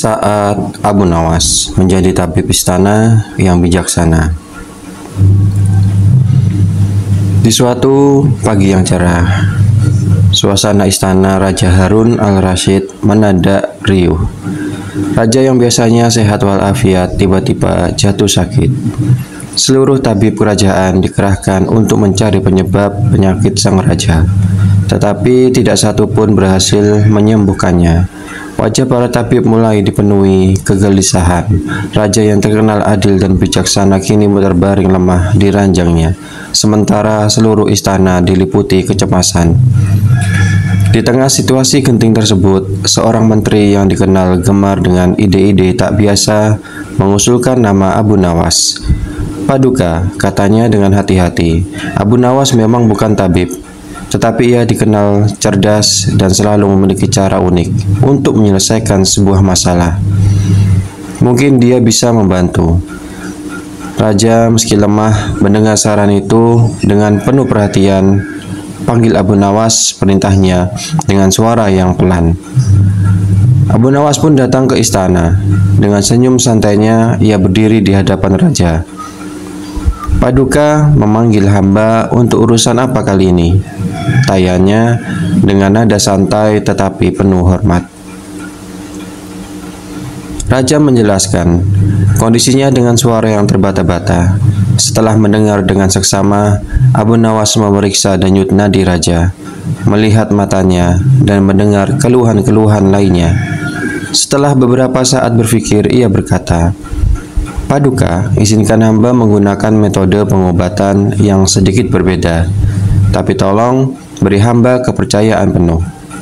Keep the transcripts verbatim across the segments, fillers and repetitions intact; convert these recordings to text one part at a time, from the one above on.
Saat Abu Nawas menjadi tabib istana yang bijaksana. Di suatu pagi yang cerah, suasana istana Raja Harun al-Rasyid menadak riuh. Raja yang biasanya sehat walafiat tiba-tiba jatuh sakit. Seluruh tabib kerajaan dikerahkan untuk mencari penyebab penyakit sang raja, tetapi tidak satu pun berhasil menyembuhkannya. Wajah para tabib mulai dipenuhi kegelisahan. Raja yang terkenal adil dan bijaksana kini terbaring lemah di ranjangnya, sementara seluruh istana diliputi kecemasan. Di tengah situasi genting tersebut, seorang menteri yang dikenal gemar dengan ide-ide tak biasa mengusulkan nama Abu Nawas. "Paduka," katanya dengan hati-hati, "Abu Nawas memang bukan tabib, tetapi ia dikenal cerdas dan selalu memiliki cara unik untuk menyelesaikan sebuah masalah. Mungkin dia bisa membantu." Raja meski lemah mendengar saran itu dengan penuh perhatian. "Panggil Abu Nawas," perintahnya dengan suara yang pelan. Abu Nawas pun datang ke istana. Dengan senyum santainya ia berdiri di hadapan raja. "Paduka memanggil hamba untuk urusan apa kali ini?" tanyanya dengan nada santai tetapi penuh hormat. Raja menjelaskan kondisinya dengan suara yang terbata-bata. Setelah mendengar dengan seksama, Abu Nawas memeriksa denyut nadi raja, melihat matanya dan mendengar keluhan-keluhan lainnya. Setelah beberapa saat berpikir, ia berkata, "Paduka, izinkan hamba menggunakan metode pengobatan yang sedikit berbeda, tapi tolong beri hamba kepercayaan penuh."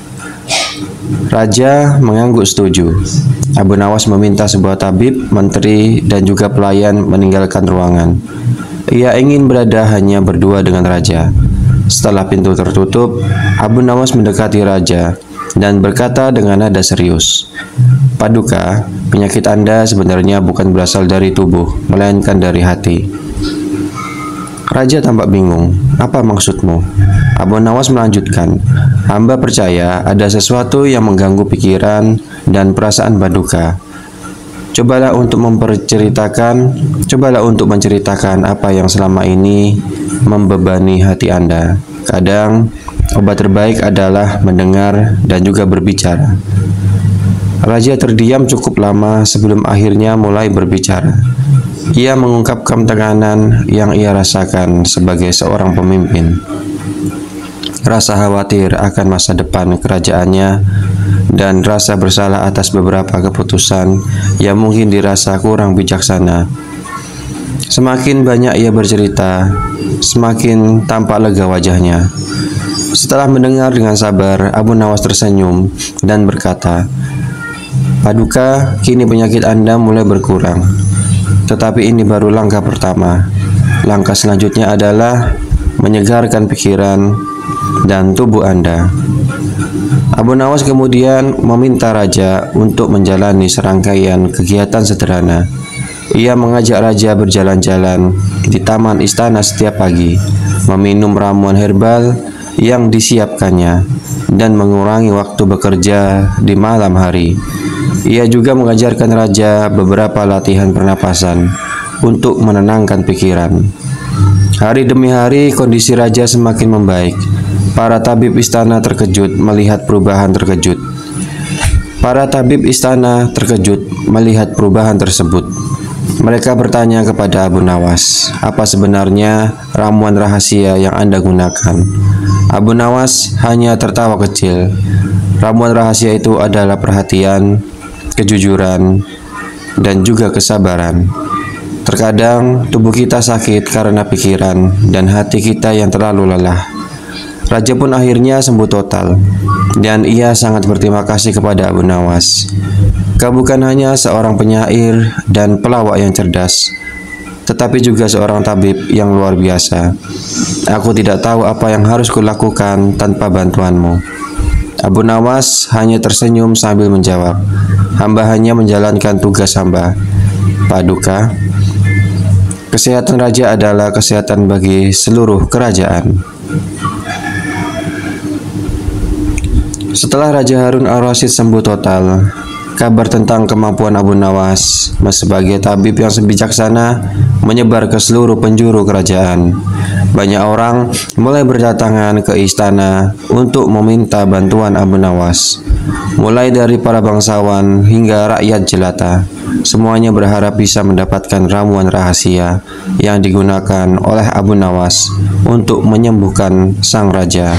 Raja mengangguk setuju. Abu Nawas meminta sebuah tabib, menteri, dan juga pelayan meninggalkan ruangan. Ia ingin berada hanya berdua dengan raja. Setelah pintu tertutup, Abu Nawas mendekati raja dan berkata dengan nada serius, "Paduka, penyakit Anda sebenarnya bukan berasal dari tubuh, melainkan dari hati." Raja tampak bingung. "Apa maksudmu?" Abu Nawas melanjutkan, "Hamba percaya ada sesuatu yang mengganggu pikiran dan perasaan Paduka. Cobalah untuk memperceritakan, cobalah untuk menceritakan apa yang selama ini membebani hati Anda. Kadang obat terbaik adalah mendengar dan juga berbicara." Raja terdiam cukup lama sebelum akhirnya mulai berbicara. Ia mengungkapkan tekanan yang ia rasakan sebagai seorang pemimpin, rasa khawatir akan masa depan kerajaannya, dan rasa bersalah atas beberapa keputusan yang mungkin dirasa kurang bijaksana. Semakin banyak ia bercerita, semakin tampak lega wajahnya. Setelah mendengar dengan sabar, Abu Nawas tersenyum dan berkata, "Paduka, kini penyakit Anda mulai berkurang. Tetapi ini baru langkah pertama. Langkah selanjutnya adalah menyegarkan pikiran dan tubuh Anda." Abu Nawas kemudian meminta raja untuk menjalani serangkaian kegiatan sederhana. Ia mengajak raja berjalan-jalan di taman istana setiap pagi, meminum ramuan herbal yang disiapkannya, dan mengurangi waktu bekerja di malam hari. Ia juga mengajarkan raja beberapa latihan pernapasan untuk menenangkan pikiran. Hari demi hari kondisi raja semakin membaik. Para tabib istana terkejut melihat perubahan terkejut. Para tabib istana terkejut melihat perubahan tersebut. Mereka bertanya kepada Abu Nawas, "Apa sebenarnya ramuan rahasia yang Anda gunakan?" Abu Nawas hanya tertawa kecil. Ramuan rahasia itu adalah perhatian, kejujuran, dan juga kesabaran. Terkadang tubuh kita sakit karena pikiran dan hati kita yang terlalu lelah. Raja pun akhirnya sembuh total, dan ia sangat berterima kasih kepada Abu Nawas. "Kau bukan hanya seorang penyair dan pelawak yang cerdas, tetapi juga seorang tabib yang luar biasa. Aku tidak tahu apa yang harus kulakukan tanpa bantuanmu." Abu Nawas hanya tersenyum sambil menjawab, "Hamba hanya menjalankan tugas hamba, Paduka. Kesehatan raja adalah kesehatan bagi seluruh kerajaan." Setelah Raja Harun al-Rasyid sembuh total, kabar tentang kemampuan Abu Nawas sebagai tabib yang bijaksana menyebar ke seluruh penjuru kerajaan. Banyak orang mulai berdatangan ke istana untuk meminta bantuan Abu Nawas. Mulai dari para bangsawan hingga rakyat jelata, semuanya berharap bisa mendapatkan ramuan rahasia yang digunakan oleh Abu Nawas untuk menyembuhkan sang raja.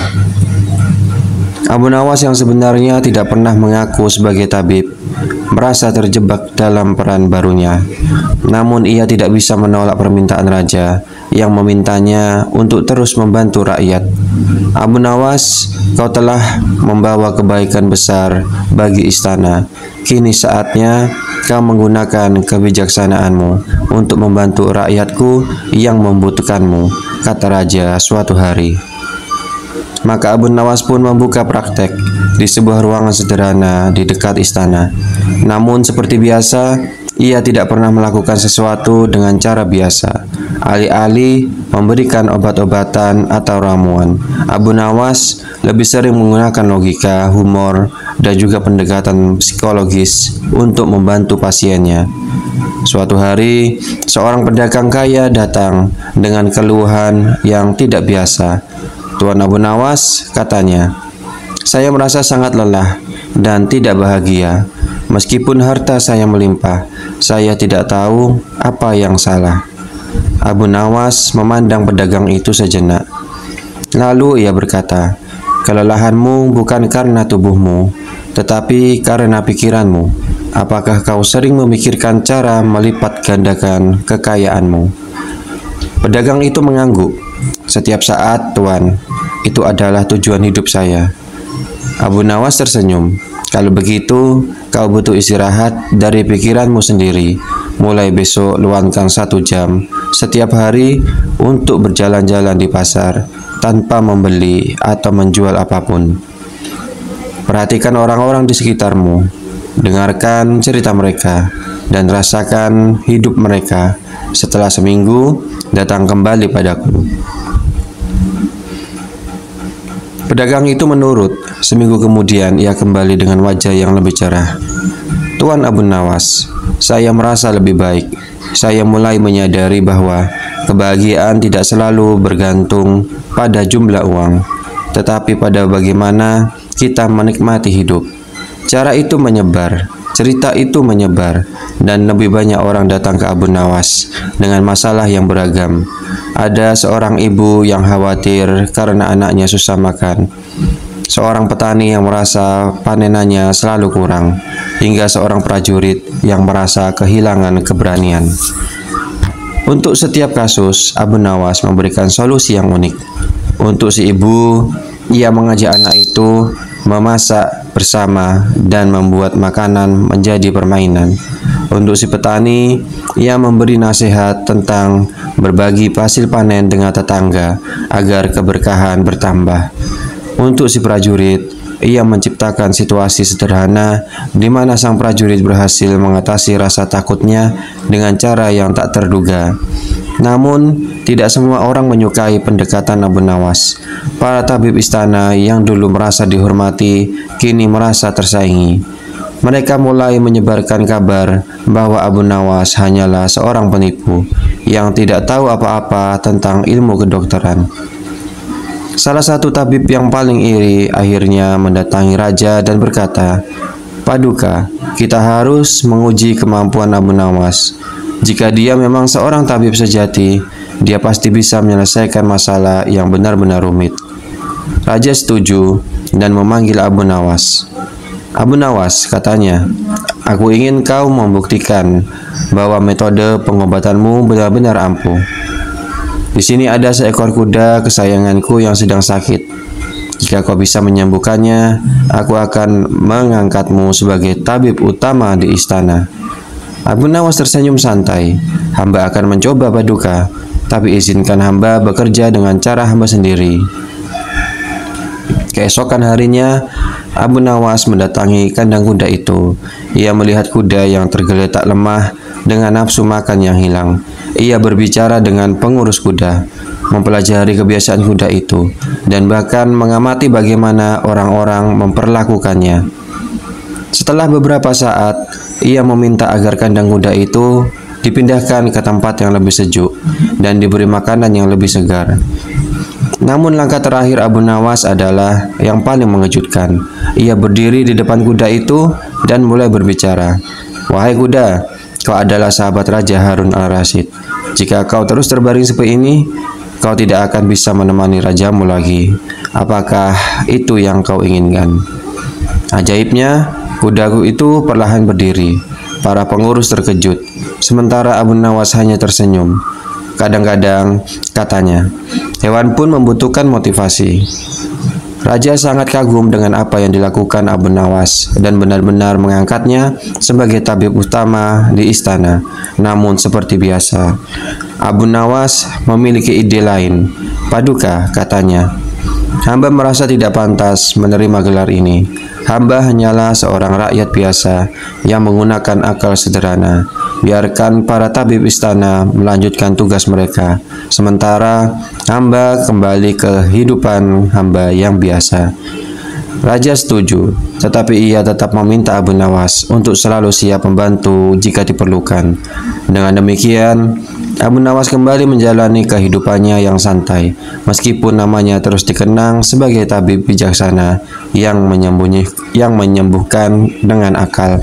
Abu Nawas yang sebenarnya tidak pernah mengaku sebagai tabib merasa terjebak dalam peran barunya. Namun ia tidak bisa menolak permintaan raja yang memintanya untuk terus membantu rakyat. Abu Nawas, kau telah membawa kebaikan besar bagi istana. Kini saatnya kau menggunakan kebijaksanaanmu untuk membantu rakyatku yang membutuhkanmu, kata raja suatu hari. Maka Abu Nawas pun membuka praktek di sebuah ruangan sederhana di dekat istana. Namun seperti biasa, ia tidak pernah melakukan sesuatu dengan cara biasa. Alih-alih memberikan obat-obatan atau ramuan, Abu Nawas lebih sering menggunakan logika, humor, dan juga pendekatan psikologis untuk membantu pasiennya. Suatu hari, seorang pedagang kaya datang dengan keluhan yang tidak biasa. Tuan Abu Nawas, katanya, saya merasa sangat lelah dan tidak bahagia. Meskipun harta saya melimpah, saya tidak tahu apa yang salah. Abu Nawas memandang pedagang itu sejenak. Lalu ia berkata, kelelahanmu bukan karena tubuhmu, tetapi karena pikiranmu. Apakah kau sering memikirkan cara melipat gandakan kekayaanmu? Pedagang itu mengangguk. Setiap saat, Tuan, itu adalah tujuan hidup saya. Abu Nawas tersenyum. Kalau begitu, kau butuh istirahat dari pikiranmu sendiri. Mulai besok luangkan satu jam setiap hari untuk berjalan-jalan di pasar tanpa membeli atau menjual apapun. Perhatikan orang-orang di sekitarmu, dengarkan cerita mereka, dan rasakan hidup mereka. Setelah seminggu, datang kembali padaku. Pedagang itu menurut. Seminggu kemudian ia kembali dengan wajah yang lebih cerah. Tuan Abu Nawas, saya merasa lebih baik. Saya mulai menyadari bahwa kebahagiaan tidak selalu bergantung pada jumlah uang, tetapi pada bagaimana kita menikmati hidup. Cara itu menyebar, cerita itu menyebar, dan lebih banyak orang datang ke Abu Nawas dengan masalah yang beragam. Ada seorang ibu yang khawatir karena anaknya susah makan, seorang petani yang merasa panenannya selalu kurang, hingga seorang prajurit yang merasa kehilangan keberanian. Untuk setiap kasus, Abu Nawas memberikan solusi yang unik. Untuk si ibu, ia mengajak anak itu memasak bersama dan membuat makanan menjadi permainan. Untuk si petani, ia memberi nasihat tentang berbagi hasil panen dengan tetangga agar keberkahan bertambah. Untuk si prajurit, ia menciptakan situasi sederhana di mana sang prajurit berhasil mengatasi rasa takutnya dengan cara yang tak terduga. Namun, tidak semua orang menyukai pendekatan Abu Nawas. Para tabib istana yang dulu merasa dihormati, kini merasa tersaingi. Mereka mulai menyebarkan kabar bahwa Abu Nawas hanyalah seorang penipu yang tidak tahu apa-apa tentang ilmu kedokteran. Salah satu tabib yang paling iri akhirnya mendatangi raja dan berkata, Paduka, kita harus menguji kemampuan Abu Nawas. Jika dia memang seorang tabib sejati, dia pasti bisa menyelesaikan masalah yang benar-benar rumit. Raja setuju dan memanggil Abu Nawas. Abu Nawas, katanya, aku ingin kau membuktikan bahwa metode pengobatanmu benar-benar ampuh. Di sini ada seekor kuda kesayanganku yang sedang sakit. Jika kau bisa menyembuhkannya, aku akan mengangkatmu sebagai tabib utama di istana. Abu Nawas tersenyum santai. Hamba akan mencoba, Paduka, tapi izinkan hamba bekerja dengan cara hamba sendiri. Keesokan harinya, Abu Nawas mendatangi kandang kuda itu. Ia melihat kuda yang tergeletak lemah dengan nafsu makan yang hilang. Ia berbicara dengan pengurus kuda, mempelajari kebiasaan kuda itu, dan bahkan mengamati bagaimana orang-orang memperlakukannya. Setelah beberapa saat, ia meminta agar kandang kuda itu dipindahkan ke tempat yang lebih sejuk dan diberi makanan yang lebih segar. Namun langkah terakhir Abu Nawas adalah yang paling mengejutkan. Ia berdiri di depan kuda itu dan mulai berbicara. "Wahai kuda, kau adalah sahabat Raja Harun al-Rasyid. Jika kau terus terbaring seperti ini, kau tidak akan bisa menemani rajamu lagi. Apakah itu yang kau inginkan?" Ajaibnya, kudaku itu perlahan berdiri. Para pengurus terkejut, sementara Abu Nawas hanya tersenyum. Kadang-kadang, katanya, hewan pun membutuhkan motivasi. Raja sangat kagum dengan apa yang dilakukan Abu Nawas dan benar-benar mengangkatnya sebagai tabib utama di istana. Namun seperti biasa, Abu Nawas memiliki ide lain. "Paduka," katanya, "hamba merasa tidak pantas menerima gelar ini. Hamba hanyalah seorang rakyat biasa yang menggunakan akal sederhana. Biarkan para tabib istana melanjutkan tugas mereka, sementara hamba kembali ke kehidupan hamba yang biasa." Raja setuju, tetapi ia tetap meminta Abu Nawas untuk selalu siap membantu jika diperlukan. Dengan demikian, Abu Nawas kembali menjalani kehidupannya yang santai, meskipun namanya terus dikenang sebagai tabib bijaksana yang menyembunyi, yang menyembuhkan dengan akal.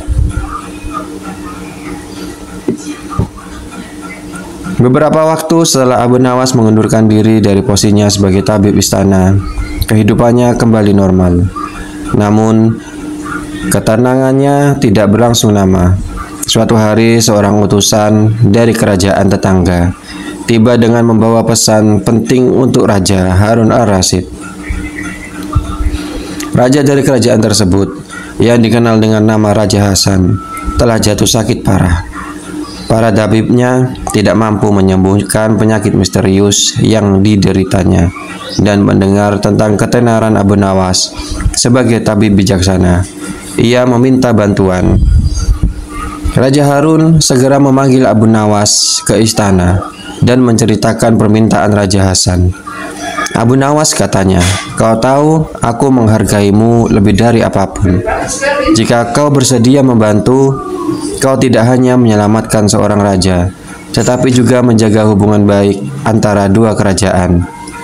Beberapa waktu setelah Abu Nawas mengundurkan diri dari posisinya sebagai tabib istana, kehidupannya kembali normal. Namun, ketenangannya tidak berlangsung lama. Suatu hari, seorang utusan dari kerajaan tetangga tiba dengan membawa pesan penting untuk Raja Harun al-Rasyid. Raja dari kerajaan tersebut, yang dikenal dengan nama Raja Hasan, telah jatuh sakit parah. Para tabibnya tidak mampu menyembuhkan penyakit misterius yang dideritanya, dan mendengar tentang ketenaran Abu Nawas sebagai tabib bijaksana, ia meminta bantuan. Raja Harun segera memanggil Abu Nawas ke istana dan menceritakan permintaan Raja Hasan. "Abu Nawas," katanya, "kau tahu aku menghargaimu lebih dari apapun. Jika kau bersedia membantu, kau tidak hanya menyelamatkan seorang raja, tetapi juga menjaga hubungan baik antara dua kerajaan."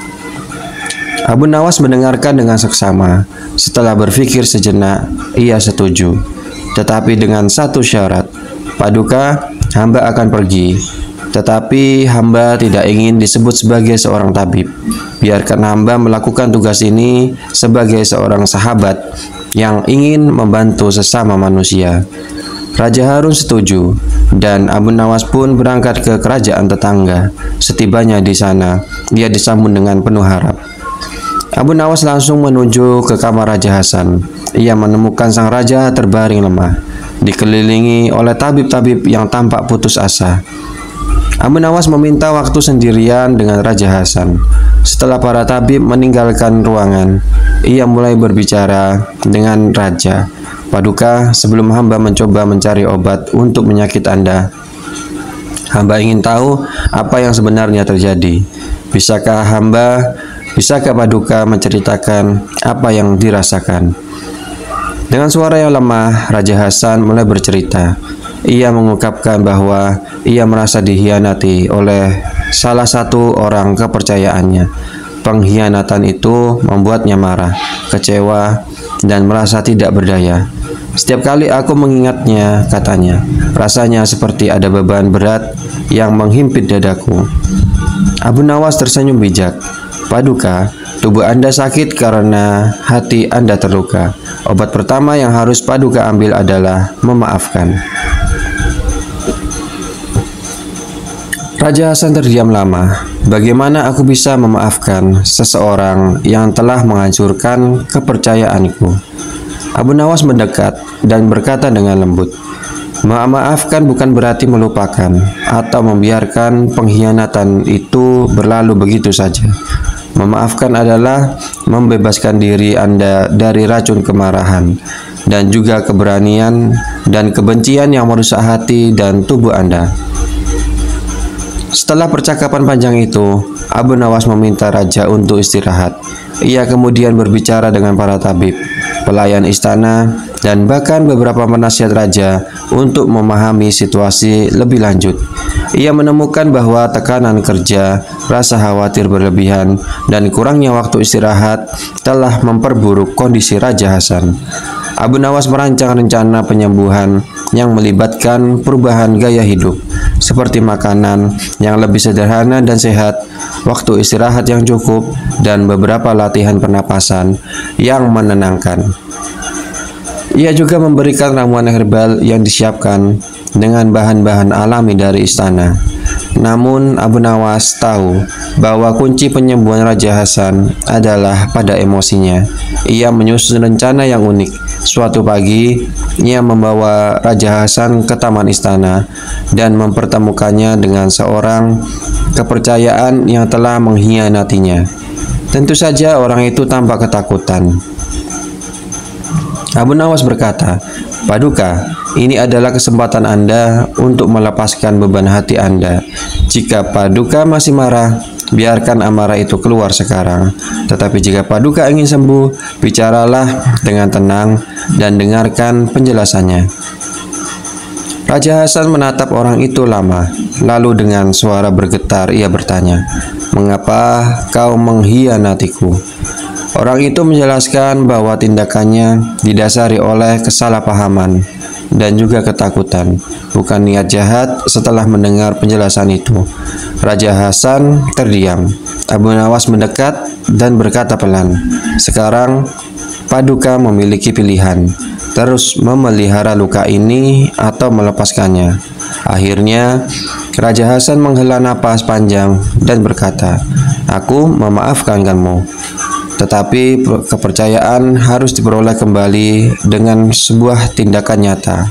Abu Nawas mendengarkan dengan seksama. Setelah berpikir sejenak, ia setuju, tetapi dengan satu syarat. "Paduka, hamba akan pergi, tetapi hamba tidak ingin disebut sebagai seorang tabib. Biarkan hamba melakukan tugas ini sebagai seorang sahabat yang ingin membantu sesama manusia." Raja Harun setuju, dan Abu Nawas pun berangkat ke kerajaan tetangga. Setibanya di sana, dia disambut dengan penuh harap. Abu Nawas langsung menuju ke kamar Raja Hasan. Ia menemukan sang raja terbaring lemah, dikelilingi oleh tabib-tabib yang tampak putus asa. Abu Nawas meminta waktu sendirian dengan Raja Hasan. Setelah para tabib meninggalkan ruangan, ia mulai berbicara dengan raja. "Paduka, sebelum hamba mencoba mencari obat untuk penyakit Anda, hamba ingin tahu apa yang sebenarnya terjadi. Bisakah hamba, bisakah Paduka menceritakan apa yang dirasakan?" Dengan suara yang lemah, Raja Hasan mulai bercerita. Ia mengungkapkan bahwa ia merasa dikhianati oleh salah satu orang kepercayaannya. Pengkhianatan itu membuatnya marah, kecewa, dan merasa tidak berdaya. "Setiap kali aku mengingatnya," katanya, "rasanya seperti ada beban berat yang menghimpit dadaku." Abu Nawas tersenyum bijak. "Paduka, tubuh Anda sakit karena hati Anda terluka. Obat pertama yang harus Paduka ambil adalah memaafkan." Raja Hasan terdiam lama. "Bagaimana aku bisa memaafkan seseorang yang telah menghancurkan kepercayaanku?" Abu Nawas mendekat dan berkata dengan lembut, "Memaafkan bukan berarti melupakan atau membiarkan pengkhianatan itu berlalu begitu saja. Memaafkan adalah membebaskan diri Anda dari racun kemarahan dan juga keberanian dan kebencian yang merusak hati dan tubuh Anda." Setelah percakapan panjang itu, Abu Nawas meminta raja untuk istirahat. Ia kemudian berbicara dengan para tabib, pelayan istana, dan bahkan beberapa penasihat raja untuk memahami situasi lebih lanjut. Ia menemukan bahwa tekanan kerja, rasa khawatir berlebihan, dan kurangnya waktu istirahat telah memperburuk kondisi Raja Hasan. Abu Nawas merancang rencana penyembuhan yang melibatkan perubahan gaya hidup, seperti makanan yang lebih sederhana dan sehat, waktu istirahat yang cukup, dan beberapa latihan pernapasan yang menenangkan. Ia juga memberikan ramuan herbal yang disiapkan dengan bahan-bahan alami dari istana. Namun Abu Nawas tahu bahwa kunci penyembuhan Raja Hasan adalah pada emosinya. Ia menyusun rencana yang unik. Suatu pagi, ia membawa Raja Hasan ke taman istana dan mempertemukannya dengan seorang kepercayaan yang telah mengkhianatinya. Tentu saja orang itu tampak ketakutan. Abu Nawas berkata, "Paduka, ini adalah kesempatan Anda untuk melepaskan beban hati Anda. Jika Paduka masih marah, biarkan amarah itu keluar sekarang. Tetapi jika Paduka ingin sembuh, bicaralah dengan tenang dan dengarkan penjelasannya." Raja Hasan menatap orang itu lama, lalu dengan suara bergetar ia bertanya, "Mengapa kau mengkhianatiku?" Orang itu menjelaskan bahwa tindakannya didasari oleh kesalahpahaman dan juga ketakutan, bukan niat jahat. Setelah mendengar penjelasan itu, Raja Hasan terdiam. Abu Nawas mendekat dan berkata pelan, "Sekarang Paduka memiliki pilihan, terus memelihara luka ini atau melepaskannya." Akhirnya Raja Hasan menghela napas panjang dan berkata, "Aku memaafkan kamu, tetapi kepercayaan harus diperoleh kembali dengan sebuah tindakan nyata."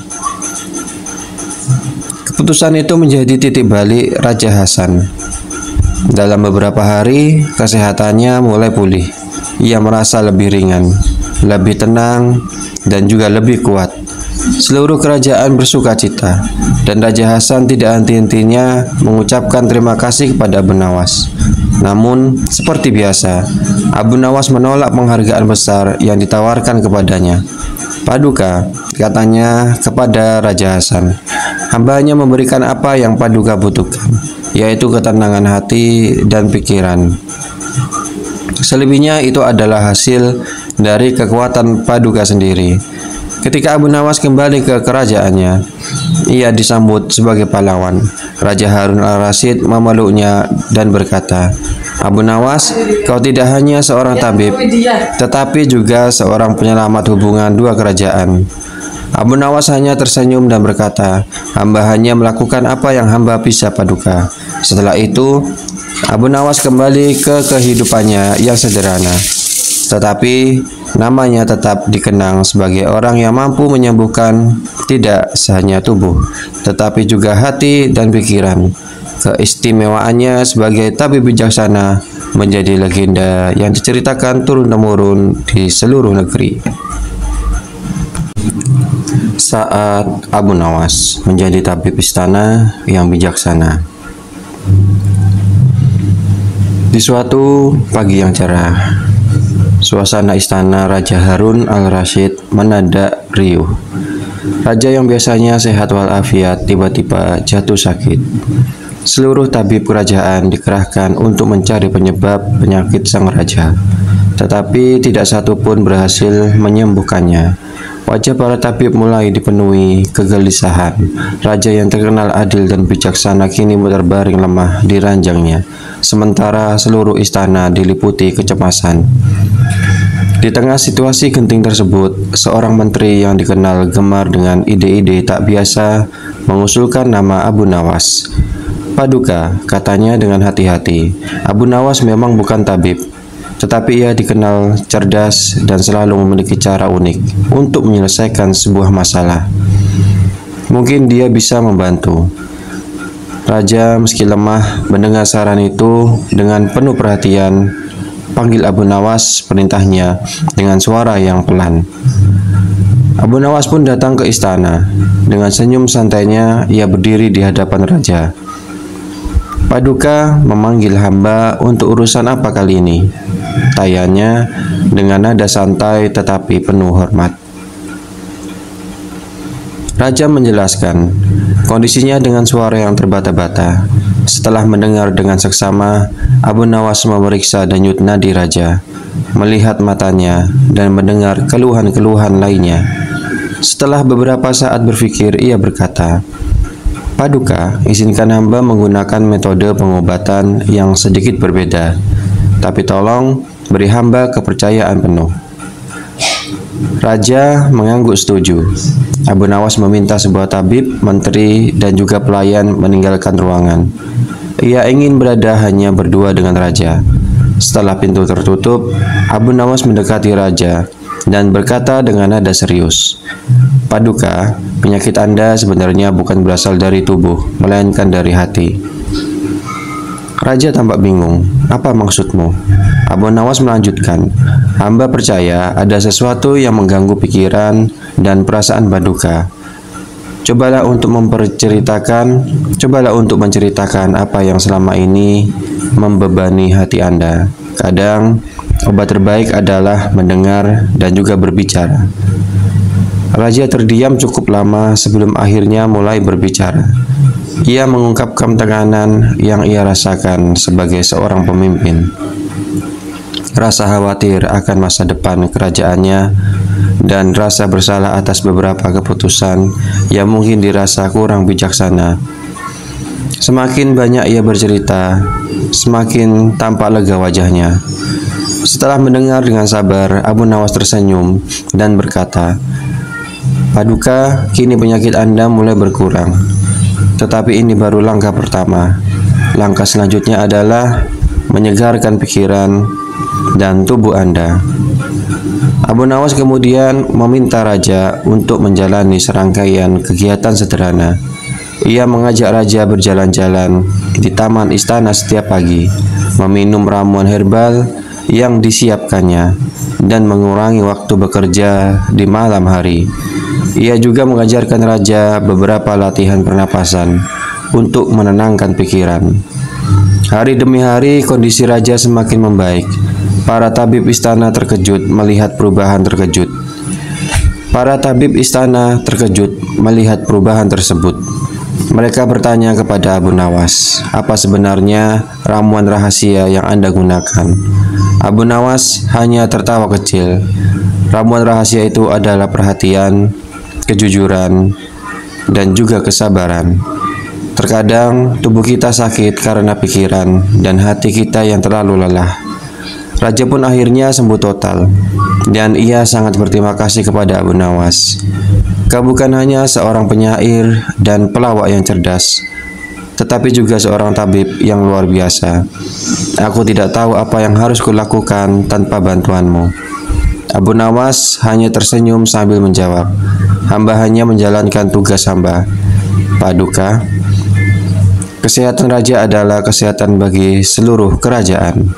Keputusan itu menjadi titik balik Raja Hasan. Dalam beberapa hari, kesehatannya mulai pulih. Ia merasa lebih ringan, lebih tenang, dan juga lebih kuat. Seluruh kerajaan bersuka cita, dan Raja Hasan tidak henti-hentinya mengucapkan terima kasih kepada Abu Nawas. Namun, seperti biasa, Abu Nawas menolak penghargaan besar yang ditawarkan kepadanya. "Paduka," katanya kepada Raja Hasan, "hamba hanya memberikan apa yang Paduka butuhkan, yaitu ketenangan hati dan pikiran. Selebihnya itu adalah hasil dari kekuatan Paduka sendiri." Ketika Abu Nawas kembali ke kerajaannya, ia disambut sebagai pahlawan. Raja Harun al-Rasyid memeluknya dan berkata, "Abu Nawas, kau tidak hanya seorang tabib, tetapi juga seorang penyelamat hubungan dua kerajaan." Abu Nawas hanya tersenyum dan berkata, "Hamba hanya melakukan apa yang hamba bisa, Paduka." Setelah itu, Abu Nawas kembali ke kehidupannya yang sederhana, tetapi namanya tetap dikenang sebagai orang yang mampu menyembuhkan tidak hanya tubuh, tetapi juga hati dan pikiran. Keistimewaannya sebagai tabib bijaksana menjadi legenda yang diceritakan turun-temurun di seluruh negeri. Saat Abu Nawas menjadi tabib istana yang bijaksana. Di suatu pagi yang cerah, suasana istana Raja Harun al-Rasyid mendadak riuh. Raja yang biasanya sehat walafiat tiba-tiba jatuh sakit. Seluruh tabib kerajaan dikerahkan untuk mencari penyebab penyakit sang raja, tetapi tidak satu pun berhasil menyembuhkannya. Wajah para tabib mulai dipenuhi kegelisahan. Raja yang terkenal adil dan bijaksana kini terbaring lemah di ranjangnya, sementara seluruh istana diliputi kecemasan. Di tengah situasi genting tersebut, seorang menteri yang dikenal gemar dengan ide-ide tak biasa mengusulkan nama Abu Nawas. "Paduka," katanya dengan hati-hati, "Abu Nawas memang bukan tabib, tetapi ia dikenal cerdas dan selalu memiliki cara unik untuk menyelesaikan sebuah masalah. Mungkin dia bisa membantu." Raja meski lemah mendengar saran itu dengan penuh perhatian. "Panggil Abu Nawas," perintahnya dengan suara yang pelan. Abu Nawas pun datang ke istana. Dengan senyum santainya, ia berdiri di hadapan raja. "Paduka memanggil hamba untuk urusan apa kali ini?" tanyanya dengan nada santai tetapi penuh hormat. Raja menjelaskan kondisinya dengan suara yang terbata-bata. Setelah mendengar dengan seksama, Abu Nawas memeriksa denyut nadi raja, melihat matanya, dan mendengar keluhan-keluhan lainnya. Setelah beberapa saat berpikir, ia berkata, "Paduka, izinkan hamba menggunakan metode pengobatan yang sedikit berbeda, tapi tolong beri hamba kepercayaan penuh." Raja mengangguk setuju. Abu Nawas meminta sebuah tabib, menteri, dan juga pelayan meninggalkan ruangan. Ia ingin berada hanya berdua dengan raja. Setelah pintu tertutup, Abu Nawas mendekati raja dan berkata dengan nada serius, "Paduka, penyakit Anda sebenarnya bukan berasal dari tubuh, melainkan dari hati." Raja tampak bingung. "Apa maksudmu?" Abu Nawas melanjutkan, "Hamba percaya ada sesuatu yang mengganggu pikiran dan perasaan Paduka. Cobalah untuk memperceritakan, cobalah untuk menceritakan apa yang selama ini membebani hati Anda. Kadang, obat terbaik adalah mendengar dan juga berbicara." Raja terdiam cukup lama sebelum akhirnya mulai berbicara. Ia mengungkapkan tekanan yang ia rasakan sebagai seorang pemimpin, rasa khawatir akan masa depan kerajaannya, dan rasa bersalah atas beberapa keputusan yang mungkin dirasa kurang bijaksana. Semakin banyak ia bercerita, semakin tampak lega wajahnya. Setelah mendengar dengan sabar, Abu Nawas tersenyum dan berkata, "Paduka, kini penyakit Anda mulai berkurang. Tetapi ini baru langkah pertama. Langkah selanjutnya adalah menyegarkan pikiran dan tubuh Anda." Abu Nawas kemudian meminta raja untuk menjalani serangkaian kegiatan sederhana. Ia mengajak raja berjalan-jalan di taman istana setiap pagi, meminum ramuan herbal yang disiapkannya, dan mengurangi waktu bekerja di malam hari. Ia juga mengajarkan raja beberapa latihan pernapasan untuk menenangkan pikiran. Hari demi hari kondisi raja semakin membaik. Para tabib istana terkejut melihat perubahan terkejut. Para tabib istana terkejut melihat perubahan tersebut. Mereka bertanya kepada Abu Nawas, "Apa sebenarnya ramuan rahasia yang Anda gunakan?" Abu Nawas hanya tertawa kecil. Ramuan rahasia itu adalah perhatian, kejujuran, dan juga kesabaran. Terkadang tubuh kita sakit karena pikiran dan hati kita yang terlalu lelah. Raja pun akhirnya sembuh total, dan ia sangat berterima kasih kepada Abu Nawas. Kau bukan hanya seorang penyair dan pelawak yang cerdas, tetapi juga seorang tabib yang luar biasa. Aku tidak tahu apa yang harus kulakukan tanpa bantuanmu." Abu Nawas hanya tersenyum sambil menjawab, "Hamba hanya menjalankan tugas hamba, Paduka. Kesehatan raja adalah kesehatan bagi seluruh kerajaan."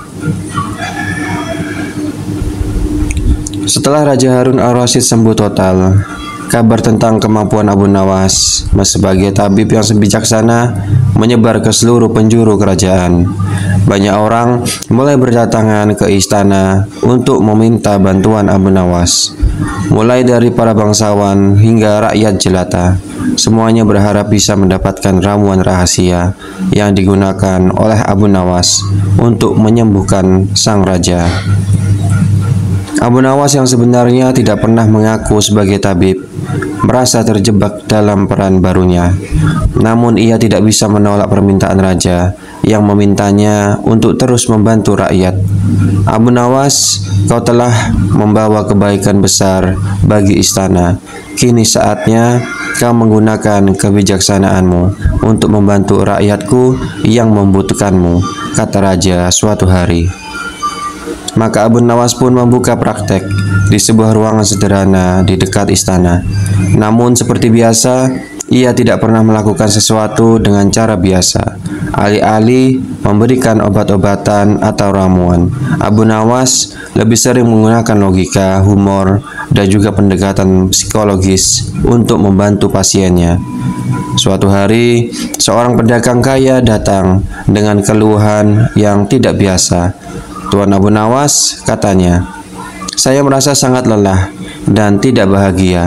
Setelah Raja Harun al-Rasyid sembuh total, kabar tentang kemampuan Abu Nawas sebagai tabib yang bijaksana menyebar ke seluruh penjuru kerajaan. Banyak orang mulai berdatangan ke istana untuk meminta bantuan Abu Nawas. Mulai dari para bangsawan hingga rakyat jelata, semuanya berharap bisa mendapatkan ramuan rahasia yang digunakan oleh Abu Nawas untuk menyembuhkan sang raja. Abu Nawas yang sebenarnya tidak pernah mengaku sebagai tabib, merasa terjebak dalam peran barunya. Namun ia tidak bisa menolak permintaan raja yang memintanya untuk terus membantu rakyat. "Abu Nawas, kau telah membawa kebaikan besar bagi istana. Kini saatnya kau menggunakan kebijaksanaanmu untuk membantu rakyatku yang membutuhkanmu," kata raja suatu hari. Maka Abu Nawas pun membuka praktek di sebuah ruangan sederhana di dekat istana. Namun seperti biasa, ia tidak pernah melakukan sesuatu dengan cara biasa. Alih-alih memberikan obat-obatan atau ramuan, Abu Nawas lebih sering menggunakan logika, humor, dan juga pendekatan psikologis untuk membantu pasiennya. Suatu hari, seorang pedagang kaya datang dengan keluhan yang tidak biasa. "Tuan Abu Nawas," katanya, "saya merasa sangat lelah dan tidak bahagia.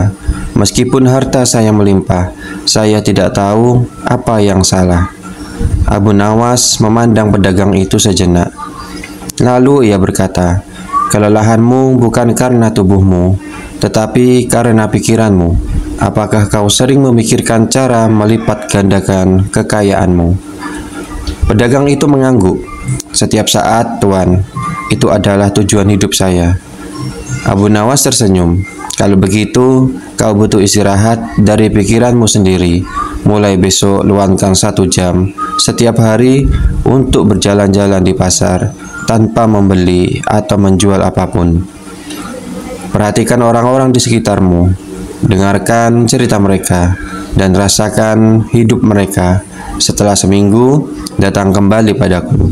Meskipun harta saya melimpah, saya tidak tahu apa yang salah." Abu Nawas memandang pedagang itu sejenak. Lalu ia berkata, "Kelelahanmu bukan karena tubuhmu, tetapi karena pikiranmu. Apakah kau sering memikirkan cara melipat gandakan kekayaanmu?" Pedagang itu mengangguk. "Setiap saat, Tuan. Itu adalah tujuan hidup saya." Abu Nawas tersenyum. "Kalau begitu, kau butuh istirahat dari pikiranmu sendiri. Mulai besok luangkan satu jam setiap hari untuk berjalan-jalan di pasar tanpa membeli atau menjual apapun. Perhatikan orang-orang di sekitarmu, dengarkan cerita mereka, dan rasakan hidup mereka. Setelah seminggu, datang kembali padaku."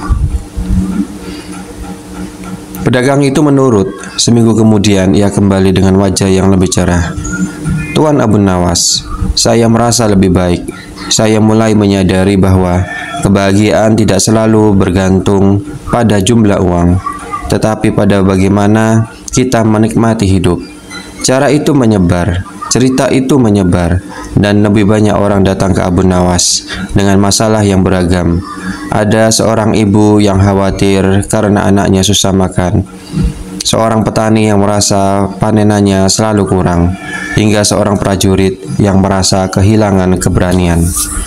Pedagang itu menurut. Seminggu kemudian ia kembali dengan wajah yang lebih cerah. "Tuan Abu Nawas, saya merasa lebih baik. Saya mulai menyadari bahwa kebahagiaan tidak selalu bergantung pada jumlah uang, tetapi pada bagaimana kita menikmati hidup." Cara itu menyebar, cerita itu menyebar, dan lebih banyak orang datang ke Abu Nawas dengan masalah yang beragam. Ada seorang ibu yang khawatir karena anaknya susah makan, seorang petani yang merasa panenannya selalu kurang, hingga seorang prajurit yang merasa kehilangan keberanian.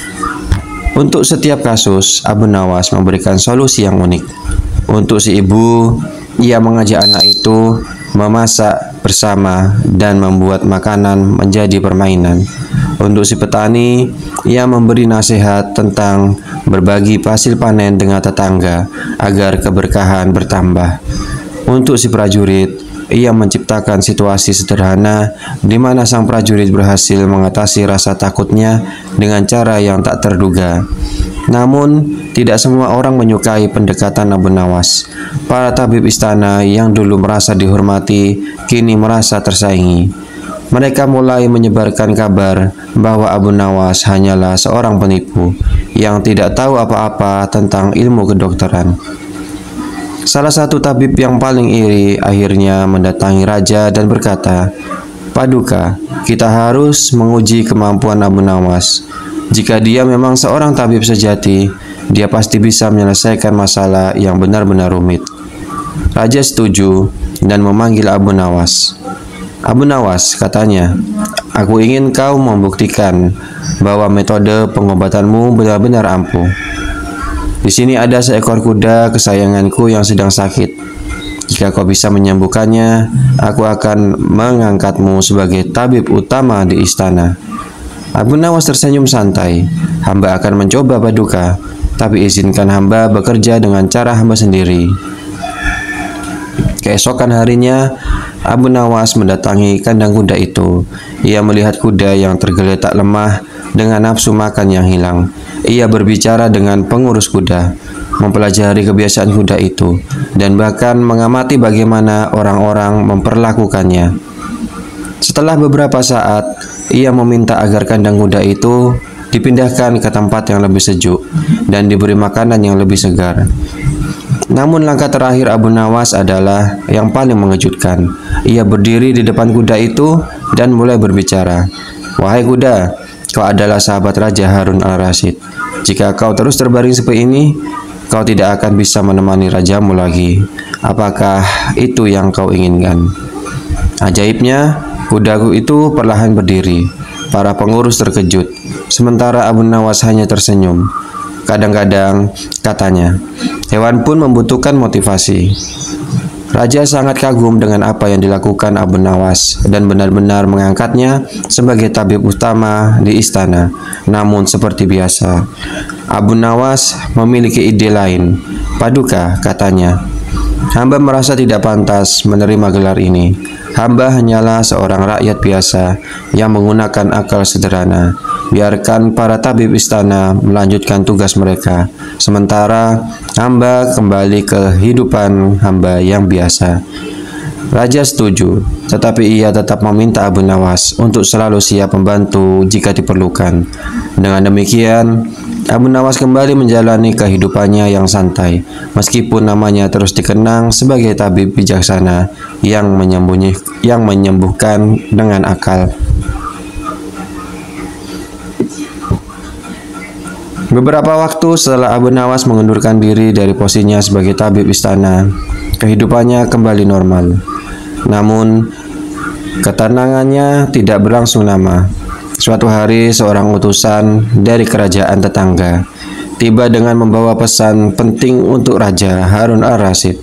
Untuk setiap kasus, Abu Nawas memberikan solusi yang unik. Untuk si ibu, ia mengajak anak itu memasak bersama dan membuat makanan menjadi permainan. Untuk si petani, ia memberi nasihat tentang berbagi hasil panen dengan tetangga agar keberkahan bertambah. Untuk si prajurit, ia menciptakan situasi sederhana di mana sang prajurit berhasil mengatasi rasa takutnya dengan cara yang tak terduga. Namun, tidak semua orang menyukai pendekatan Abu Nawas. Para tabib istana yang dulu merasa dihormati, kini merasa tersaingi. Mereka mulai menyebarkan kabar bahwa Abu Nawas hanyalah seorang penipu yang tidak tahu apa-apa tentang ilmu kedokteran. Salah satu tabib yang paling iri akhirnya mendatangi raja dan berkata, "Paduka, kita harus menguji kemampuan Abu Nawas. Jika dia memang seorang tabib sejati, dia pasti bisa menyelesaikan masalah yang benar-benar rumit." Raja setuju dan memanggil Abu Nawas. "Abu Nawas," katanya, "aku ingin kau membuktikan bahwa metode pengobatanmu benar-benar ampuh. Di sini ada seekor kuda kesayanganku yang sedang sakit. Jika kau bisa menyembuhkannya, aku akan mengangkatmu sebagai tabib utama di istana." Abu Nawas tersenyum santai. "Hamba akan mencoba, Paduka, tapi izinkan hamba bekerja dengan cara hamba sendiri." Keesokan harinya, Abu Nawas mendatangi kandang kuda itu. Ia melihat kuda yang tergeletak lemah dengan nafsu makan yang hilang. Ia berbicara dengan pengurus kuda, mempelajari kebiasaan kuda itu, dan bahkan mengamati bagaimana orang-orang memperlakukannya. Setelah beberapa saat, ia meminta agar kandang kuda itu dipindahkan ke tempat yang lebih sejuk dan diberi makanan yang lebih segar. Namun langkah terakhir Abu Nawas adalah yang paling mengejutkan. Ia berdiri di depan kuda itu dan mulai berbicara. "Wahai kuda, kau adalah sahabat Raja Harun al-Rasyid. Jika kau terus terbaring seperti ini, kau tidak akan bisa menemani rajamu lagi. Apakah itu yang kau inginkan?" Ajaibnya, kudaku itu perlahan berdiri. Para pengurus terkejut, sementara Abu Nawas hanya tersenyum. Kadang-kadang, katanya, hewan pun membutuhkan motivasi. Raja sangat kagum dengan apa yang dilakukan Abu Nawas dan benar-benar mengangkatnya sebagai tabib utama di istana. Namun seperti biasa, Abu Nawas memiliki ide lain. "Paduka," katanya, "hamba merasa tidak pantas menerima gelar ini. Hamba hanyalah seorang rakyat biasa yang menggunakan akal sederhana. Biarkan para tabib istana melanjutkan tugas mereka, sementara hamba kembali ke kehidupan hamba yang biasa." Raja setuju, tetapi ia tetap meminta Abu Nawas untuk selalu siap membantu jika diperlukan. Dengan demikian, Abu Nawas kembali menjalani kehidupannya yang santai, meskipun namanya terus dikenang sebagai tabib bijaksana yang menyembuh, yang menyembuhkan dengan akal. Beberapa waktu setelah Abu Nawas mengundurkan diri dari posisinya sebagai tabib istana, kehidupannya kembali normal. Namun, ketenangannya tidak berlangsung lama. Suatu hari, seorang utusan dari kerajaan tetangga tiba dengan membawa pesan penting untuk Raja Harun al-Rasyid.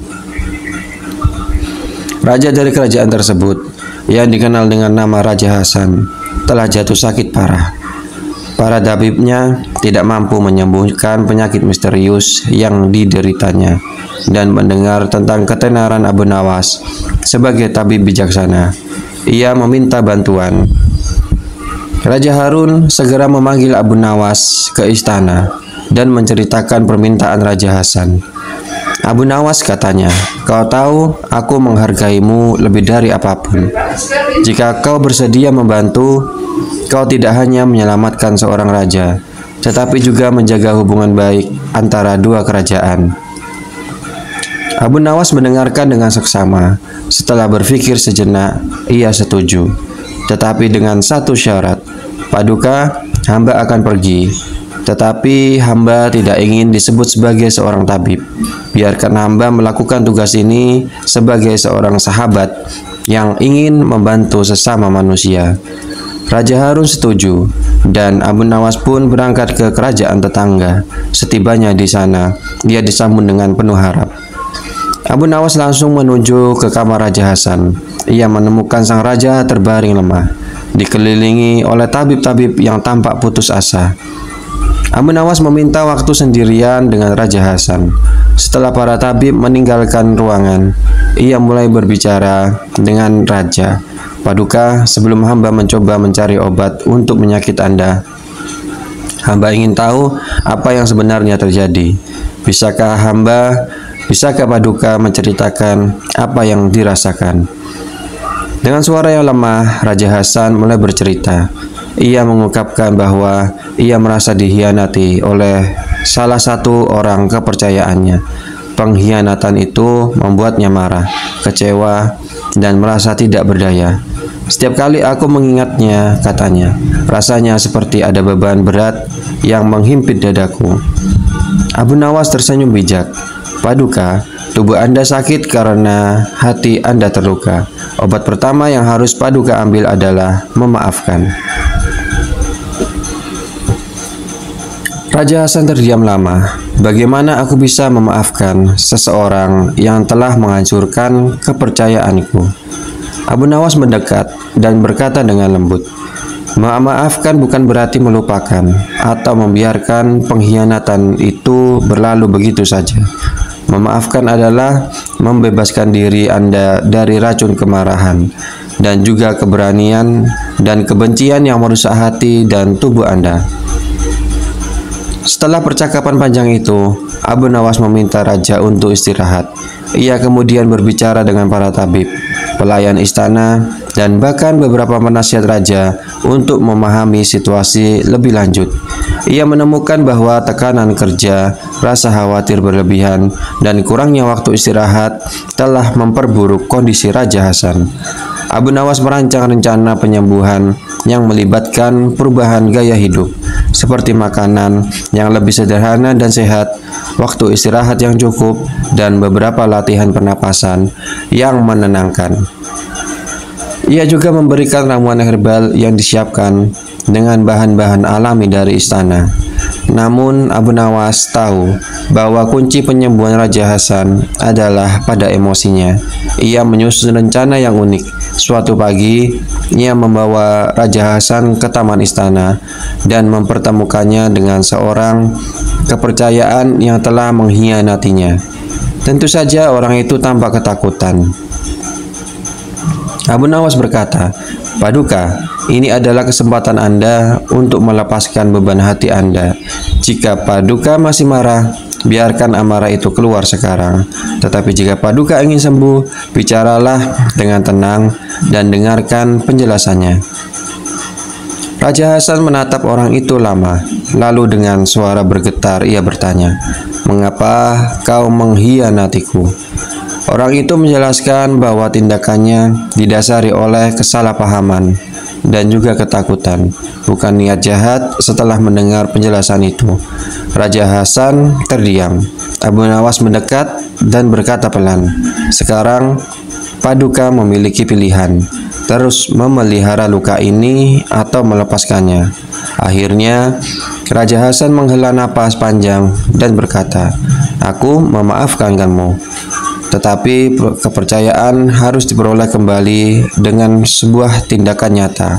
Raja dari kerajaan tersebut, yang dikenal dengan nama Raja Hasan, telah jatuh sakit parah. Para tabibnya tidak mampu menyembuhkan penyakit misterius yang dideritanya, dan mendengar tentang ketenaran Abu Nawas sebagai tabib bijaksana, ia meminta bantuan. Raja Harun segera memanggil Abu Nawas ke istana dan menceritakan permintaan Raja Hasan. Abu Nawas katanya, "Kau tahu, aku menghargaimu lebih dari apapun. Jika kau bersedia membantu, kau tidak hanya menyelamatkan seorang raja, tetapi juga menjaga hubungan baik antara dua kerajaan." Abu Nawas mendengarkan dengan seksama. Setelah berpikir sejenak, ia setuju, tetapi dengan satu syarat. "Paduka, hamba akan pergi, tetapi hamba tidak ingin disebut sebagai seorang tabib. Biarkan hamba melakukan tugas ini sebagai seorang sahabat yang ingin membantu sesama manusia." Raja Harun setuju, dan Abu Nawas pun berangkat ke kerajaan tetangga. Setibanya di sana, dia disambut dengan penuh harap. Abu Nawas langsung menuju ke kamar Raja Hasan. Ia menemukan sang raja terbaring lemah, dikelilingi oleh tabib-tabib yang tampak putus asa. Abu Nawas meminta waktu sendirian dengan Raja Hasan. Setelah para tabib meninggalkan ruangan, ia mulai berbicara dengan raja. "Paduka, sebelum hamba mencoba mencari obat untuk penyakit Anda, hamba ingin tahu apa yang sebenarnya terjadi. Bisakah hamba, bisakah Paduka menceritakan apa yang dirasakan?" Dengan suara yang lemah, Raja Hasan mulai bercerita. Ia mengungkapkan bahwa ia merasa dikhianati oleh salah satu orang kepercayaannya. Pengkhianatan itu membuatnya marah, kecewa, dan merasa tidak berdaya. "Setiap kali aku mengingatnya," katanya, "rasanya seperti ada beban berat yang menghimpit dadaku." Abu Nawas tersenyum bijak. "Paduka, tubuh Anda sakit karena hati Anda terluka. Obat pertama yang harus Paduka ambil adalah memaafkan." Raja Hasan terdiam lama. "Bagaimana aku bisa memaafkan seseorang yang telah menghancurkan kepercayaanku?" Abu Nawas mendekat dan berkata dengan lembut, "Memaafkan bukan berarti melupakan atau membiarkan pengkhianatan itu berlalu begitu saja. Memaafkan adalah membebaskan diri Anda dari racun kemarahan dan juga keberanian dan kebencian yang merusak hati dan tubuh Anda." Setelah percakapan panjang itu, Abu Nawas meminta raja untuk istirahat. Ia kemudian berbicara dengan para tabib, pelayan istana, dan bahkan beberapa penasihat raja untuk memahami situasi lebih lanjut. Ia menemukan bahwa tekanan kerja, rasa khawatir berlebihan, dan kurangnya waktu istirahat telah memperburuk kondisi Raja Hasan. Abu Nawas merancang rencana penyembuhan yang melibatkan perubahan gaya hidup, seperti makanan yang lebih sederhana dan sehat, waktu istirahat yang cukup, dan beberapa latihan pernapasan yang menenangkan. Ia juga memberikan ramuan herbal yang disiapkan dengan bahan-bahan alami dari istana. Namun Abu Nawas tahu bahwa kunci penyembuhan Raja Hasan adalah pada emosinya. Ia menyusun rencana yang unik. Suatu pagi, ia membawa Raja Hasan ke taman istana dan mempertemukannya dengan seorang kepercayaan yang telah mengkhianatinya. Tentu saja orang itu tampak ketakutan. Abu Nawas berkata, "Paduka, ini adalah kesempatan Anda untuk melepaskan beban hati Anda. Jika Paduka masih marah, biarkan amarah itu keluar sekarang. Tetapi jika Paduka ingin sembuh, bicaralah dengan tenang dan dengarkan penjelasannya." Raja Hasan menatap orang itu lama, lalu dengan suara bergetar ia bertanya, "Mengapa kau mengkhianatiku?" Orang itu menjelaskan bahwa tindakannya didasari oleh kesalahpahaman. dan juga ketakutan, bukan niat jahat. Setelah mendengar penjelasan itu, Raja Hasan terdiam. Abu Nawas mendekat dan berkata pelan, "Sekarang Paduka memiliki pilihan, terus memelihara luka ini atau melepaskannya." Akhirnya Raja Hasan menghela napas panjang dan berkata, "Aku memaafkan kamu, tetapi kepercayaan harus diperoleh kembali dengan sebuah tindakan nyata."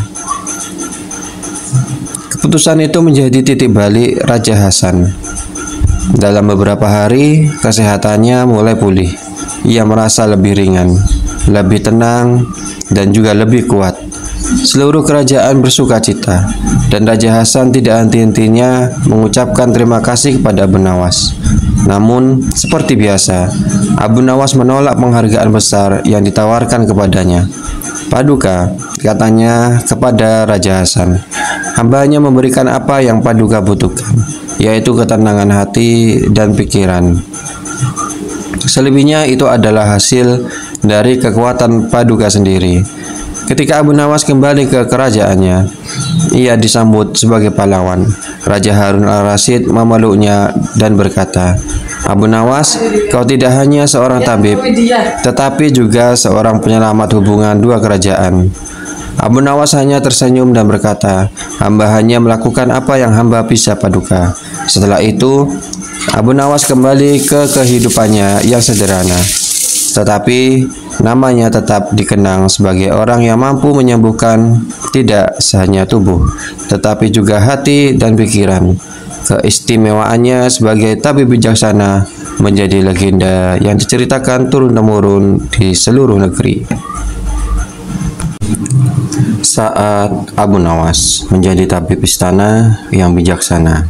Keputusan itu menjadi titik balik Raja Hasan. Dalam beberapa hari, kesehatannya mulai pulih. Ia merasa lebih ringan, lebih tenang, dan juga lebih kuat. Seluruh kerajaan bersuka cita, dan Raja Hasan tidak henti-hentinya mengucapkan terima kasih kepada Abu Nawas. Namun, seperti biasa, Abu Nawas menolak penghargaan besar yang ditawarkan kepadanya. "Paduka," katanya kepada Raja Hasan, "hamba hanya memberikan apa yang Paduka butuhkan, yaitu ketenangan hati dan pikiran. Selebihnya itu adalah hasil dari kekuatan Paduka sendiri." Ketika Abu Nawas kembali ke kerajaannya, ia disambut sebagai pahlawan. Raja Harun al-Rasyid memeluknya dan berkata, "Abu Nawas, kau tidak hanya seorang tabib, tetapi juga seorang penyelamat hubungan dua kerajaan." Abu Nawas hanya tersenyum dan berkata, "Hamba hanya melakukan apa yang hamba bisa, Paduka." Setelah itu, Abu Nawas kembali ke kehidupannya yang sederhana, tetapi namanya tetap dikenang sebagai orang yang mampu menyembuhkan tidak hanya tubuh, tetapi juga hati dan pikiran. Keistimewaannya sebagai tabib bijaksana menjadi legenda yang diceritakan turun-temurun di seluruh negeri. Saat Abu Nawas menjadi tabib istana yang bijaksana.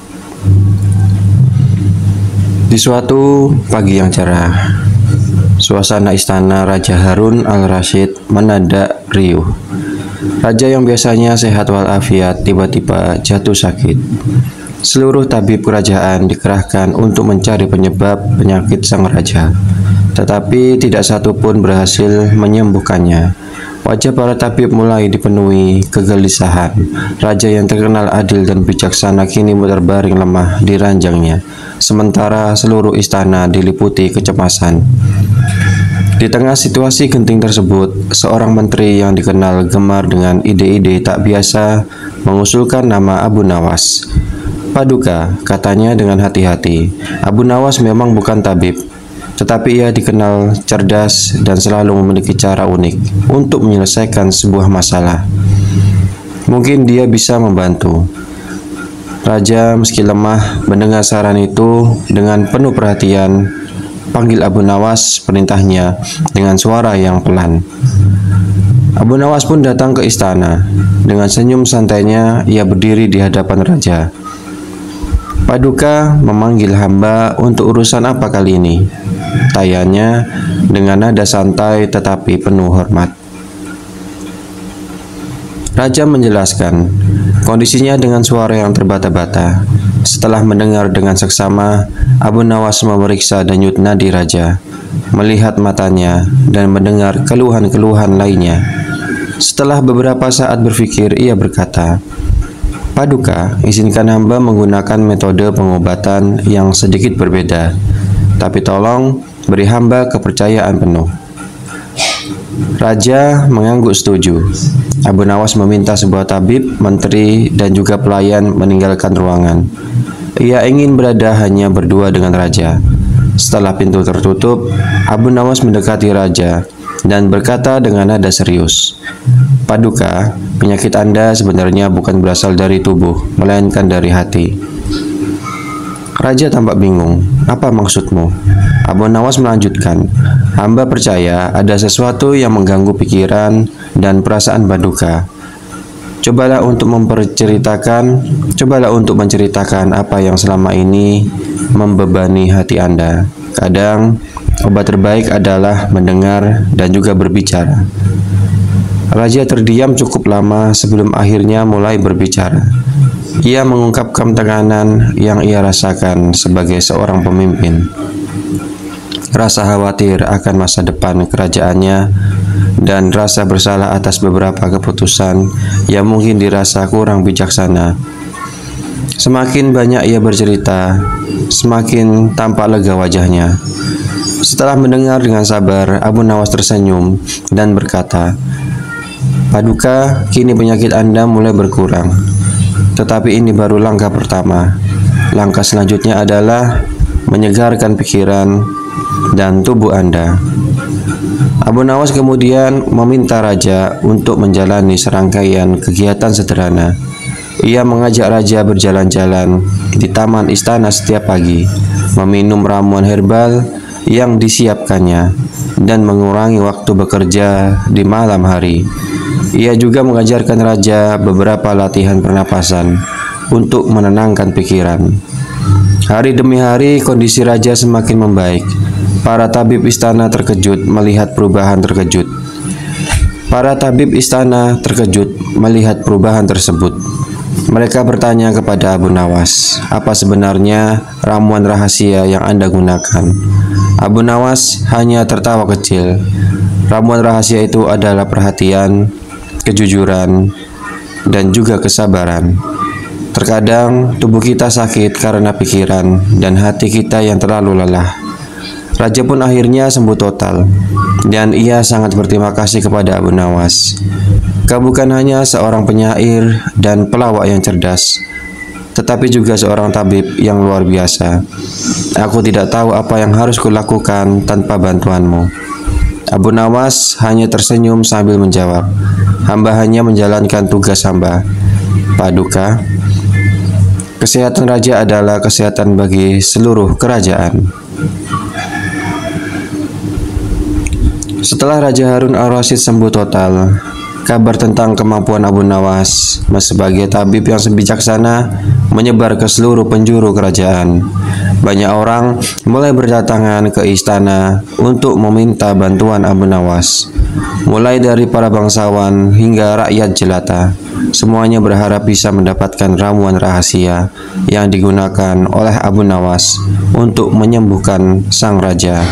Di suatu pagi yang cerah, suasana istana Raja Harun al-Rasyid mendadak riuh. Raja yang biasanya sehat walafiat tiba-tiba jatuh sakit. Seluruh tabib kerajaan dikerahkan untuk mencari penyebab penyakit sang raja, tetapi tidak satu pun berhasil menyembuhkannya. Wajah para tabib mulai dipenuhi kegelisahan. Raja yang terkenal adil dan bijaksana kini terbaring lemah di ranjangnya, sementara seluruh istana diliputi kecemasan. Di tengah situasi genting tersebut, seorang menteri yang dikenal gemar dengan ide-ide tak biasa mengusulkan nama Abu Nawas. "Paduka," katanya dengan hati-hati, "Abu Nawas memang bukan tabib, tetapi ia dikenal cerdas dan selalu memiliki cara unik untuk menyelesaikan sebuah masalah. Mungkin dia bisa membantu." Raja meski lemah mendengar saran itu dengan penuh perhatian. "Panggil Abu Nawas," perintahnya dengan suara yang pelan. Abu Nawas pun datang ke istana. Dengan senyum santainya, ia berdiri di hadapan raja. "Paduka memanggil hamba untuk urusan apa kali ini?" tanyanya dengan nada santai tetapi penuh hormat. Raja menjelaskan kondisinya dengan suara yang terbata-bata. Setelah mendengar dengan seksama, Abu Nawas memeriksa denyut nadi raja, melihat matanya, dan mendengar keluhan-keluhan lainnya. Setelah beberapa saat berpikir, ia berkata, "Paduka, izinkan hamba menggunakan metode pengobatan yang sedikit berbeda, tapi tolong beri hamba kepercayaan penuh." Raja mengangguk setuju. Abu Nawas meminta sebuah tabib, menteri, dan juga pelayan meninggalkan ruangan. Ia ingin berada hanya berdua dengan raja. Setelah pintu tertutup, Abu Nawas mendekati raja dan berkata dengan nada serius, "Paduka, penyakit Anda sebenarnya bukan berasal dari tubuh, melainkan dari hati." Raja tampak bingung. "Apa maksudmu?" Abu Nawas melanjutkan, "Hamba percaya ada sesuatu yang mengganggu pikiran dan perasaan Paduka. Cobalah untuk memperceritakan, cobalah untuk menceritakan apa yang selama ini membebani hati Anda. Kadang, obat terbaik adalah mendengar dan juga berbicara." Raja terdiam cukup lama sebelum akhirnya mulai berbicara. Ia mengungkapkan tekanan yang ia rasakan sebagai seorang pemimpin. Rasa khawatir akan masa depan kerajaannya dan rasa bersalah atas beberapa keputusan yang mungkin dirasa kurang bijaksana. Semakin banyak ia bercerita, semakin tampak lega wajahnya. Setelah mendengar dengan sabar, Abu Nawas tersenyum dan berkata, "Paduka, kini penyakit Anda mulai berkurang. Tetapi ini baru langkah pertama. Langkah selanjutnya adalah menyegarkan pikiran dan tubuh Anda." Abu Nawas kemudian meminta raja untuk menjalani serangkaian kegiatan sederhana. Ia mengajak raja berjalan-jalan di taman istana setiap pagi, meminum ramuan herbal yang disiapkannya, dan mengurangi waktu bekerja di malam hari. Ia juga mengajarkan raja beberapa latihan pernapasan untuk menenangkan pikiran. Hari demi hari kondisi raja semakin membaik. Para tabib istana terkejut melihat perubahan terkejut. Para tabib istana terkejut melihat perubahan tersebut. Mereka bertanya kepada Abu Nawas, "Apa sebenarnya ramuan rahasia yang Anda gunakan?" Abu Nawas hanya tertawa kecil. Ramuan rahasia itu adalah perhatian, kejujuran, dan juga kesabaran. Terkadang tubuh kita sakit karena pikiran dan hati kita yang terlalu lelah. Raja pun akhirnya sembuh total, dan ia sangat berterima kasih kepada Abu Nawas. Kau bukan hanya seorang penyair dan pelawak yang cerdas, tetapi juga seorang tabib yang luar biasa. Aku tidak tahu apa yang harus kulakukan tanpa bantuanmu. Abu Nawas hanya tersenyum sambil menjawab, "Hamba hanya menjalankan tugas hamba, Paduka. Kesehatan raja adalah kesehatan bagi seluruh kerajaan." Setelah Raja Harun al-Rasyid sembuh total, kabar tentang kemampuan Abu Nawas sebagai tabib yang bijaksana menyebar ke seluruh penjuru kerajaan. Banyak orang mulai berdatangan ke istana untuk meminta bantuan Abu Nawas. Mulai dari para bangsawan hingga rakyat jelata, semuanya berharap bisa mendapatkan ramuan rahasia yang digunakan oleh Abu Nawas untuk menyembuhkan sang raja.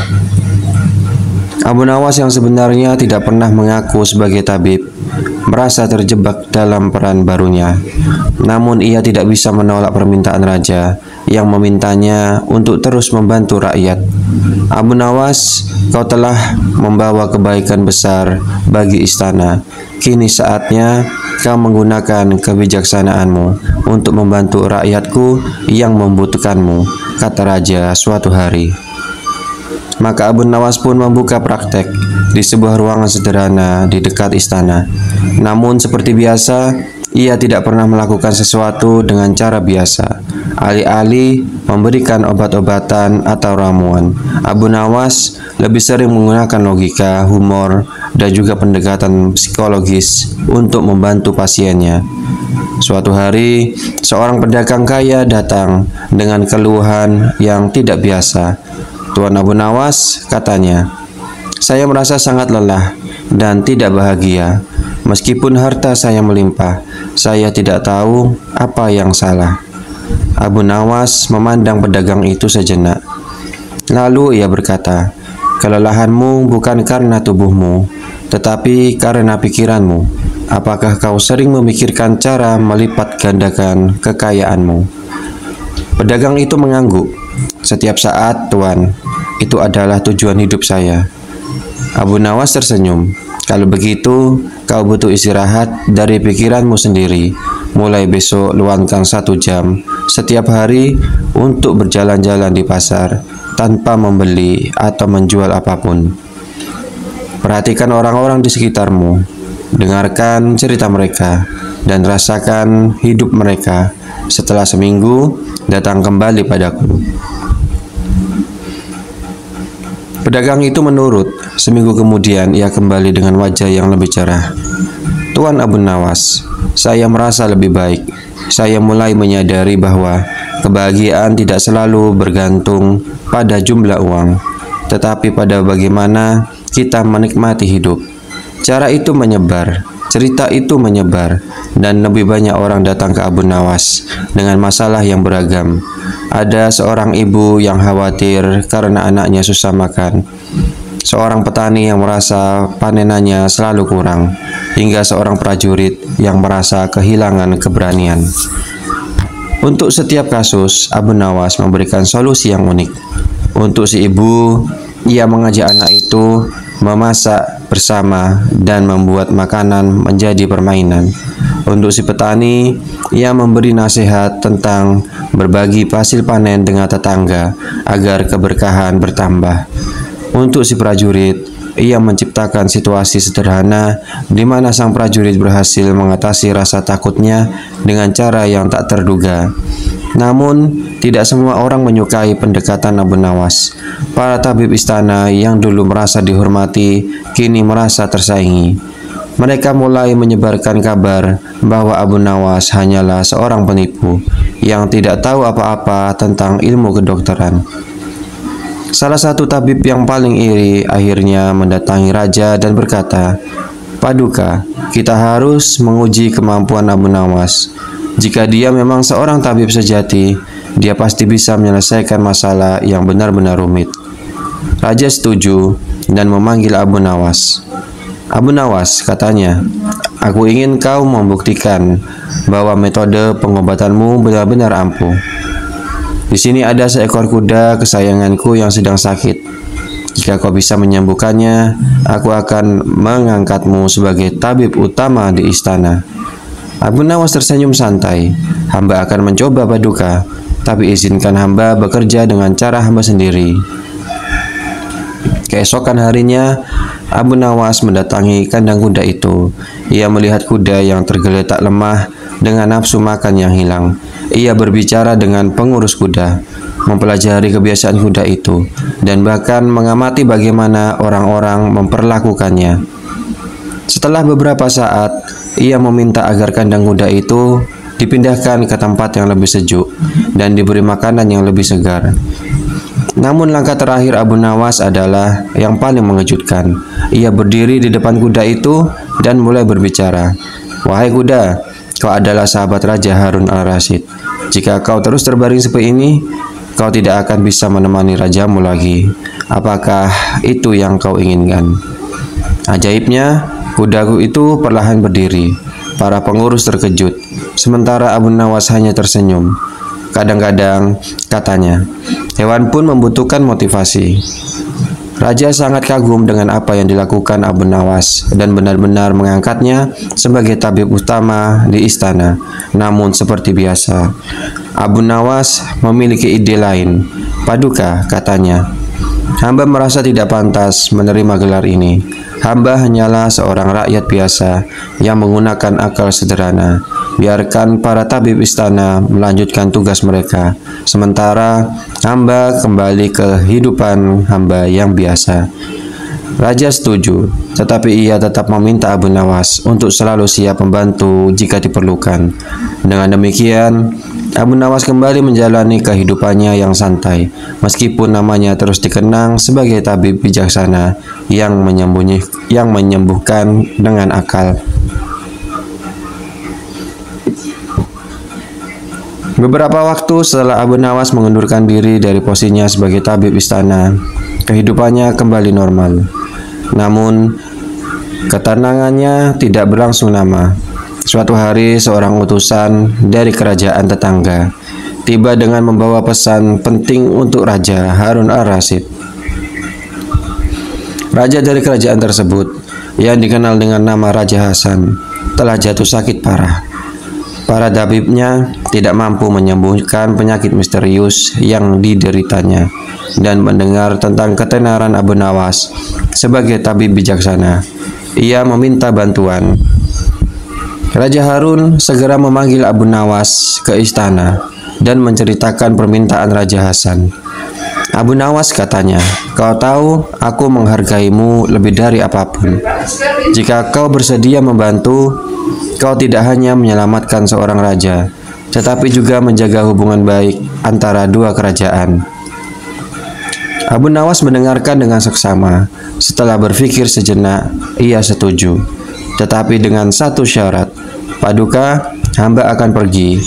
Abu Nawas yang sebenarnya tidak pernah mengaku sebagai tabib merasa terjebak dalam peran barunya. Namun ia tidak bisa menolak permintaan raja yang memintanya untuk terus membantu rakyat. "Abu Nawas, kau telah membawa kebaikan besar bagi istana. Kini saatnya kau menggunakan kebijaksanaanmu untuk membantu rakyatku yang membutuhkanmu," kata raja suatu hari. Maka Abu Nawas pun membuka praktek di sebuah ruangan sederhana di dekat istana. Namun seperti biasa, ia tidak pernah melakukan sesuatu dengan cara biasa. Alih-alih memberikan obat-obatan atau ramuan, Abu Nawas lebih sering menggunakan logika, humor, dan juga pendekatan psikologis untuk membantu pasiennya. Suatu hari, seorang pedagang kaya datang dengan keluhan yang tidak biasa. "Tuan Abu Nawas," katanya, "saya merasa sangat lelah dan tidak bahagia. Meskipun harta saya melimpah, saya tidak tahu apa yang salah." Abu Nawas memandang pedagang itu sejenak. Lalu ia berkata, "Kelelahanmu bukan karena tubuhmu, tetapi karena pikiranmu. Apakah kau sering memikirkan cara melipat gandakan kekayaanmu?" Pedagang itu mengangguk. "Setiap saat, Tuan. Itu adalah tujuan hidup saya." Abu Nawas tersenyum. "Kalau begitu, kau butuh istirahat dari pikiranmu sendiri. Mulai besok luangkan satu jam setiap hari untuk berjalan-jalan di pasar tanpa membeli atau menjual apapun. Perhatikan orang-orang di sekitarmu, dengarkan cerita mereka, dan rasakan hidup mereka. Setelah seminggu, datang kembali padaku." Pedagang itu menurut. Seminggu kemudian ia kembali dengan wajah yang lebih cerah. "Tuan Abu Nawas, saya merasa lebih baik. Saya mulai menyadari bahwa kebahagiaan tidak selalu bergantung pada jumlah uang, tetapi pada bagaimana kita menikmati hidup." Cara itu menyebar, cerita itu menyebar, dan lebih banyak orang datang ke Abu Nawas dengan masalah yang beragam. Ada seorang ibu yang khawatir karena anaknya susah makan. seorang petani yang merasa panenannya selalu kurang, hingga seorang prajurit yang merasa kehilangan keberanian. Untuk setiap kasus, Abu Nawas memberikan solusi yang unik. Untuk si ibu, ia mengajak anak itu memasak bersama dan membuat makanan menjadi permainan. Untuk si petani, ia memberi nasihat tentang berbagi hasil panen dengan tetangga agar keberkahan bertambah. Untuk si prajurit, ia menciptakan situasi sederhana di mana sang prajurit berhasil mengatasi rasa takutnya dengan cara yang tak terduga. Namun, tidak semua orang menyukai pendekatan Abu Nawas. Para tabib istana yang dulu merasa dihormati, kini merasa tersaingi. Mereka mulai menyebarkan kabar bahwa Abu Nawas hanyalah seorang penipu yang tidak tahu apa-apa tentang ilmu kedokteran. Salah satu tabib yang paling iri akhirnya mendatangi raja dan berkata, "Paduka, kita harus menguji kemampuan Abu Nawas. Jika dia memang seorang tabib sejati, dia pasti bisa menyelesaikan masalah yang benar-benar rumit." Raja setuju dan memanggil Abu Nawas. "Abu Nawas," katanya, "aku ingin kau membuktikan bahwa metode pengobatanmu benar-benar ampuh. Di sini ada seekor kuda kesayanganku yang sedang sakit. Jika kau bisa menyembuhkannya, aku akan mengangkatmu sebagai tabib utama di istana." Abu Nawas tersenyum santai. "Hamba akan mencoba, Paduka, tapi izinkan hamba bekerja dengan cara hamba sendiri." Keesokan harinya, Abu Nawas mendatangi kandang kuda itu. Ia melihat kuda yang tergeletak lemah dengan nafsu makan yang hilang. Ia berbicara dengan pengurus kuda, mempelajari kebiasaan kuda itu, dan bahkan mengamati bagaimana orang-orang memperlakukannya. Setelah beberapa saat, ia meminta agar kandang kuda itu dipindahkan ke tempat yang lebih sejuk dan diberi makanan yang lebih segar. Namun langkah terakhir Abu Nawas adalah yang paling mengejutkan. Ia berdiri di depan kuda itu dan mulai berbicara. "Wahai kuda, kau adalah sahabat Raja Harun al-Rasyid. Jika kau terus terbaring seperti ini, kau tidak akan bisa menemani rajamu lagi. Apakah itu yang kau inginkan?" Ajaibnya, kudaku itu perlahan berdiri. Para pengurus terkejut, sementara Abu Nawas hanya tersenyum. Kadang-kadang, katanya, hewan pun membutuhkan motivasi. Raja sangat kagum dengan apa yang dilakukan Abu Nawas dan benar-benar mengangkatnya sebagai tabib utama di istana. Namun seperti biasa, Abu Nawas memiliki ide lain. "Paduka," katanya, "hamba merasa tidak pantas menerima gelar ini. Hamba hanyalah seorang rakyat biasa yang menggunakan akal sederhana. Biarkan para tabib istana melanjutkan tugas mereka, sementara hamba kembali ke kehidupan hamba yang biasa." Raja setuju, tetapi ia tetap meminta Abu Nawas untuk selalu siap membantu jika diperlukan. Dengan demikian, Abu Nawas kembali menjalani kehidupannya yang santai, meskipun namanya terus dikenang sebagai tabib bijaksana yang menyembunyi, yang menyembuhkan dengan akal. Beberapa waktu setelah Abu Nawas mengundurkan diri dari posisinya sebagai tabib istana, kehidupannya kembali normal. Namun, ketenangannya tidak berlangsung lama. Suatu hari, seorang utusan dari kerajaan tetangga tiba dengan membawa pesan penting untuk Raja Harun al-Rasyid. Raja dari kerajaan tersebut, yang dikenal dengan nama Raja Hasan, telah jatuh sakit parah. Para tabibnya tidak mampu menyembuhkan penyakit misterius yang dideritanya, dan mendengar tentang ketenaran Abu Nawas sebagai tabib bijaksana, ia meminta bantuan. Raja Harun segera memanggil Abu Nawas ke istana dan menceritakan permintaan Raja Hasan. "Abu Nawas," katanya, "kau tahu aku menghargaimu lebih dari apapun. Jika kau bersedia membantu, kau tidak hanya menyelamatkan seorang raja, tetapi juga menjaga hubungan baik antara dua kerajaan." Abu Nawas mendengarkan dengan seksama. Setelah berpikir sejenak, ia setuju, tetapi dengan satu syarat. "Paduka, hamba akan pergi.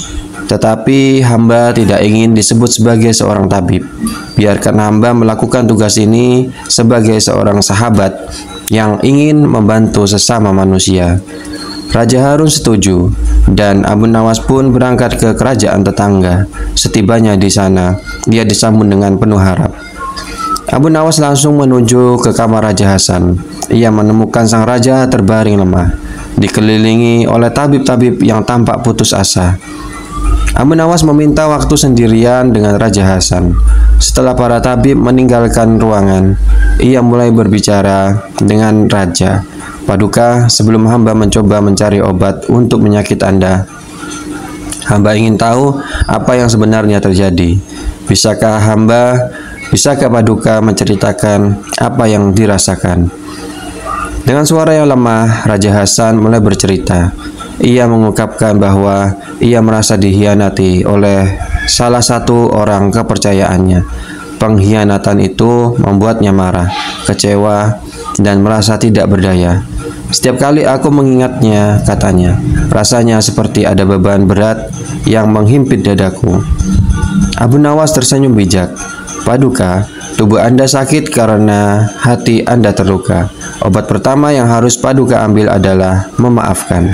Tetapi hamba tidak ingin disebut sebagai seorang tabib. Biarkan hamba melakukan tugas ini sebagai seorang sahabat yang ingin membantu sesama manusia." Raja Harun setuju, dan Abu Nawas pun berangkat ke kerajaan tetangga. Setibanya di sana, dia disambut dengan penuh harap. Abu Nawas langsung menuju ke kamar Raja Hasan. Ia menemukan sang raja terbaring lemah, dikelilingi oleh tabib-tabib yang tampak putus asa. Abu Nawas meminta waktu sendirian dengan Raja Hasan. Setelah para tabib meninggalkan ruangan, ia mulai berbicara dengan raja. "Paduka, sebelum hamba mencoba mencari obat untuk penyakit Anda, hamba ingin tahu apa yang sebenarnya terjadi. Bisakah hamba, bisakah Paduka menceritakan apa yang dirasakan?" Dengan suara yang lemah, Raja Hasan mulai bercerita. Ia mengungkapkan bahwa ia merasa dikhianati oleh salah satu orang kepercayaannya. Pengkhianatan itu membuatnya marah, kecewa, dan merasa tidak berdaya. "Setiap kali aku mengingatnya," katanya, "rasanya seperti ada beban berat yang menghimpit dadaku." Abu Nawas tersenyum bijak. "Paduka, tubuh Anda sakit karena hati Anda terluka. Obat pertama yang harus Paduka ambil adalah memaafkan."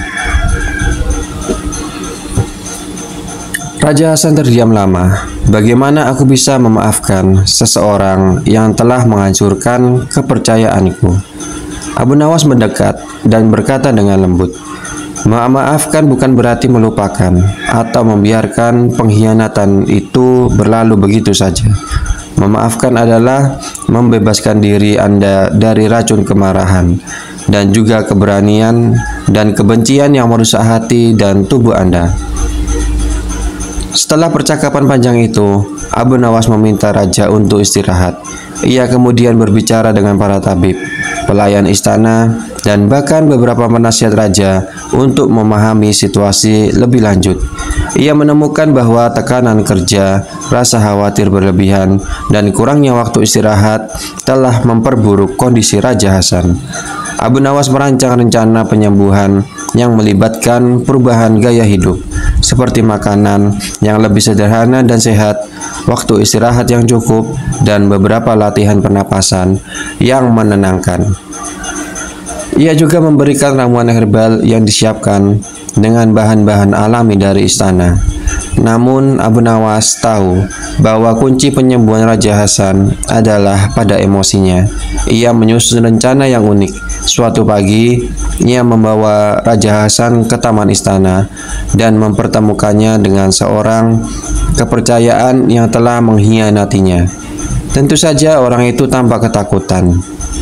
Raja Hasan terdiam lama. "Bagaimana aku bisa memaafkan seseorang yang telah menghancurkan kepercayaanku?" Abu Nawas mendekat dan berkata dengan lembut, "Memaafkan bukan berarti melupakan atau membiarkan pengkhianatan itu berlalu begitu saja. Memaafkan adalah membebaskan diri Anda dari racun kemarahan dan juga keberanian dan kebencian yang merusak hati dan tubuh Anda." Setelah percakapan panjang itu, Abu Nawas meminta raja untuk istirahat. Ia kemudian berbicara dengan para tabib, pelayan istana, dan bahkan beberapa penasihat raja untuk memahami situasi lebih lanjut. Ia menemukan bahwa tekanan kerja, rasa khawatir berlebihan, dan kurangnya waktu istirahat telah memperburuk kondisi Raja Hasan. Abu Nawas merancang rencana penyembuhan yang melibatkan perubahan gaya hidup, seperti makanan yang lebih sederhana dan sehat, waktu istirahat yang cukup, dan beberapa latihan pernapasan yang menenangkan. Ia juga memberikan ramuan herbal yang disiapkan dengan bahan-bahan alami dari istana. Namun Abu Nawas tahu bahwa kunci penyembuhan Raja Hasan adalah pada emosinya. Ia menyusun rencana yang unik. Suatu pagi, ia membawa Raja Hasan ke taman istana dan mempertemukannya dengan seorang kepercayaan yang telah mengkhianatinya. Tentu saja orang itu tampak ketakutan.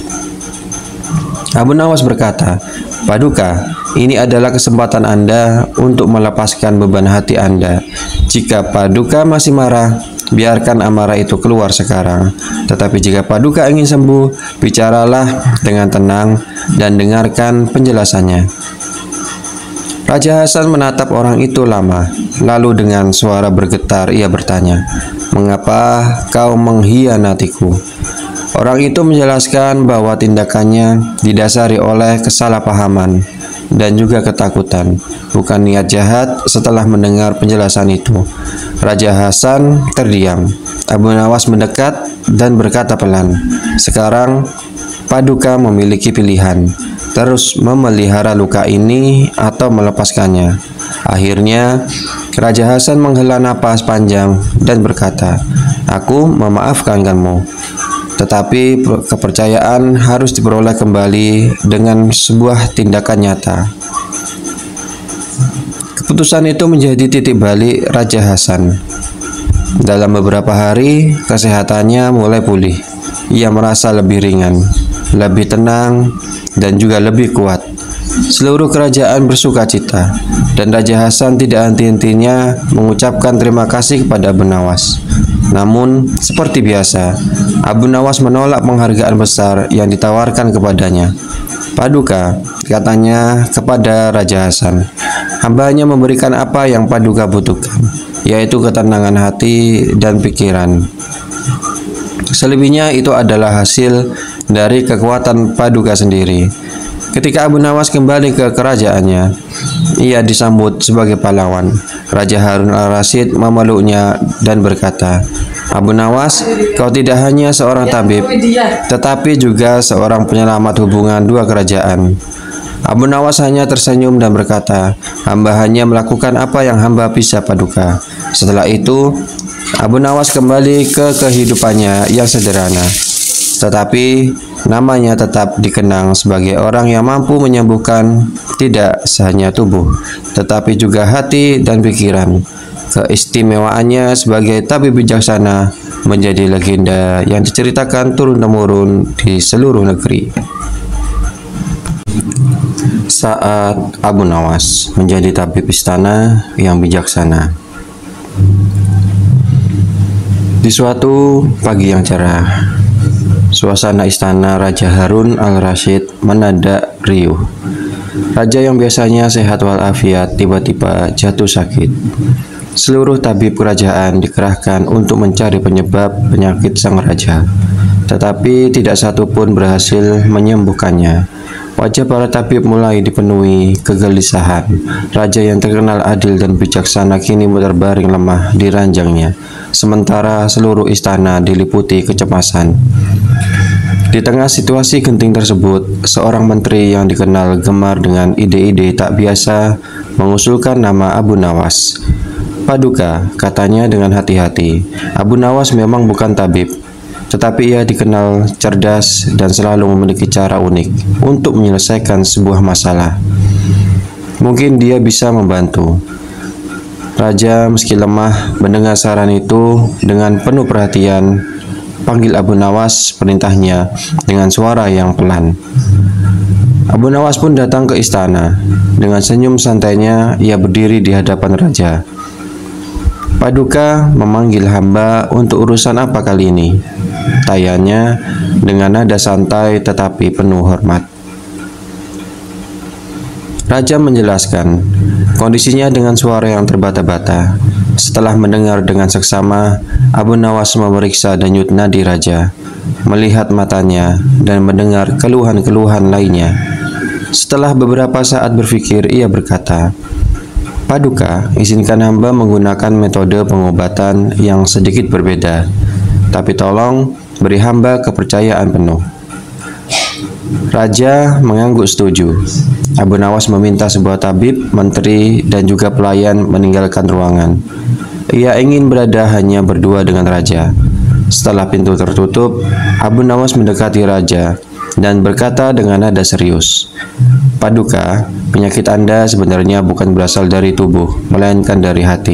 Abu Nawas berkata, "Paduka, ini adalah kesempatan Anda untuk melepaskan beban hati Anda. Jika Paduka masih marah, biarkan amarah itu keluar sekarang. Tetapi jika Paduka ingin sembuh, bicaralah dengan tenang dan dengarkan penjelasannya." Raja Hasan menatap orang itu lama, lalu dengan suara bergetar ia bertanya, "Mengapa kau mengkhianatiku?" Orang itu menjelaskan bahwa tindakannya didasari oleh kesalahpahaman dan juga ketakutan, bukan niat jahat. Setelah mendengar penjelasan itu, Raja Hasan terdiam. Abu Nawas mendekat dan berkata pelan, "Sekarang Paduka memiliki pilihan, terus memelihara luka ini atau melepaskannya." Akhirnya Raja Hasan menghela napas panjang dan berkata, "Aku memaafkan kamu. Tetapi kepercayaan harus diperoleh kembali dengan sebuah tindakan nyata." Keputusan itu menjadi titik balik Raja Hasan. Dalam beberapa hari, kesehatannya mulai pulih. Ia merasa lebih ringan, lebih tenang, dan juga lebih kuat. Seluruh kerajaan bersuka cita, dan Raja Hasan tidak henti-hentinya mengucapkan terima kasih kepada Abu Nawas. Namun, seperti biasa, Abu Nawas menolak penghargaan besar yang ditawarkan kepadanya. "Paduka," katanya kepada Raja Hasan, "hamba hanya memberikan apa yang Paduka butuhkan, yaitu ketenangan hati dan pikiran. Selebihnya itu adalah hasil dari kekuatan Paduka sendiri." Ketika Abu Nawas kembali ke kerajaannya, ia disambut sebagai pahlawan. Raja Harun al-Rasyid memeluknya dan berkata, "Abu Nawas, kau tidak hanya seorang tabib, tetapi juga seorang penyelamat hubungan dua kerajaan." Abu Nawas hanya tersenyum dan berkata, "Hamba hanya melakukan apa yang hamba bisa, Paduka." Setelah itu, Abu Nawas kembali ke kehidupannya yang sederhana, tetapi namanya tetap dikenang sebagai orang yang mampu menyembuhkan tidak hanya tubuh, tetapi juga hati dan pikiran. Keistimewaannya sebagai tabib bijaksana menjadi legenda yang diceritakan turun-temurun di seluruh negeri. Saat Abu Nawas menjadi tabib istana yang bijaksana. Di suatu pagi yang cerah, suasana istana Raja Harun al-Rasyid menadak riuh. Raja yang biasanya sehat walafiat tiba-tiba jatuh sakit. Seluruh tabib kerajaan dikerahkan untuk mencari penyebab penyakit sang raja, tetapi tidak satu pun berhasil menyembuhkannya. Wajah para tabib mulai dipenuhi kegelisahan. Raja yang terkenal adil dan bijaksana kini terbaring lemah di ranjangnya, sementara seluruh istana diliputi kecemasan. Di tengah situasi genting tersebut, seorang menteri yang dikenal gemar dengan ide-ide tak biasa mengusulkan nama Abu Nawas. "Paduka," katanya dengan hati-hati, "Abu Nawas memang bukan tabib, tetapi ia dikenal cerdas dan selalu memiliki cara unik untuk menyelesaikan sebuah masalah. Mungkin dia bisa membantu." Raja meski lemah mendengar saran itu dengan penuh perhatian. "Panggil Abu Nawas," perintahnya dengan suara yang pelan. Abu Nawas pun datang ke istana. Dengan senyum santainya ia berdiri di hadapan raja. "Paduka memanggil hamba untuk urusan apa kali ini?" tanyanya dengan nada santai tetapi penuh hormat. Raja menjelaskan kondisinya dengan suara yang terbata-bata. Setelah mendengar dengan seksama, Abu Nawas memeriksa denyut nadi raja, melihat matanya, dan mendengar keluhan-keluhan lainnya. Setelah beberapa saat berpikir, ia berkata, "Paduka, izinkan hamba menggunakan metode pengobatan yang sedikit berbeda, tapi tolong beri hamba kepercayaan penuh." Raja mengangguk setuju. Abu Nawas meminta sebuah tabib, menteri, dan juga pelayan meninggalkan ruangan. Ia ingin berada hanya berdua dengan raja. Setelah pintu tertutup, Abu Nawas mendekati raja dan berkata dengan nada serius, "Paduka, penyakit Anda sebenarnya bukan berasal dari tubuh, melainkan dari hati."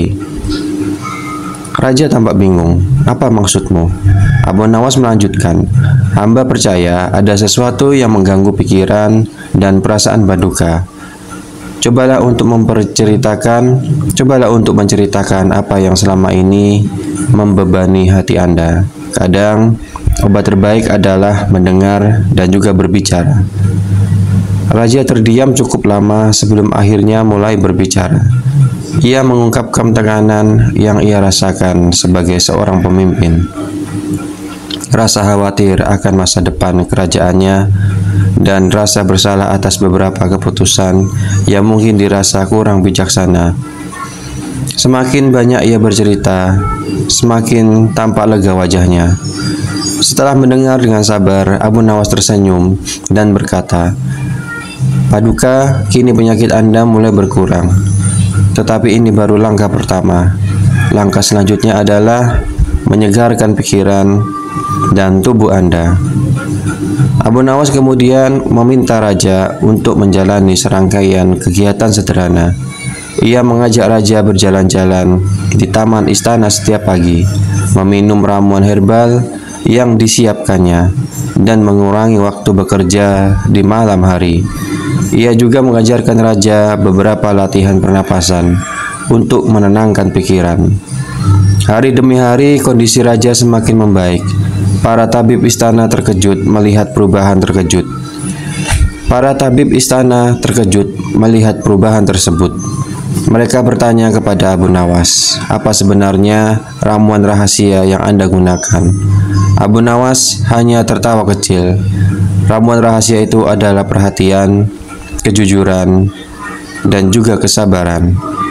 Raja tampak bingung. "Apa maksudmu?" Abu Nawas melanjutkan, "Hamba percaya ada sesuatu yang mengganggu pikiran dan perasaan Paduka. Cobalah untuk memperceritakan, cobalah untuk menceritakan apa yang selama ini membebani hati Anda. Kadang obat terbaik adalah mendengar dan juga berbicara." Raja terdiam cukup lama sebelum akhirnya mulai berbicara. Ia mengungkapkan tekanan yang ia rasakan sebagai seorang pemimpin, rasa khawatir akan masa depan kerajaannya, dan rasa bersalah atas beberapa keputusan yang mungkin dirasa kurang bijaksana. Semakin banyak ia bercerita, semakin tampak lega wajahnya. Setelah mendengar dengan sabar, Abu Nawas tersenyum dan berkata, "Paduka, kini penyakit Anda mulai berkurang. Tetapi ini baru langkah pertama. Langkah selanjutnya adalah menyegarkan pikiran dan tubuh Anda." Abu Nawas kemudian meminta raja untuk menjalani serangkaian kegiatan sederhana. Ia mengajak raja berjalan-jalan di taman istana setiap pagi, meminum ramuan herbal yang disiapkannya, dan mengurangi waktu bekerja di malam hari. Ia juga mengajarkan raja beberapa latihan pernapasan untuk menenangkan pikiran. Hari demi hari kondisi raja semakin membaik. Para tabib istana terkejut melihat perubahan terkejut. Para tabib istana terkejut melihat perubahan tersebut. Mereka bertanya kepada Abu Nawas, "Apa sebenarnya ramuan rahasia yang Anda gunakan?" Abu Nawas hanya tertawa kecil. Ramuan rahasia itu adalah perhatian, kejujuran, dan juga kesabaran.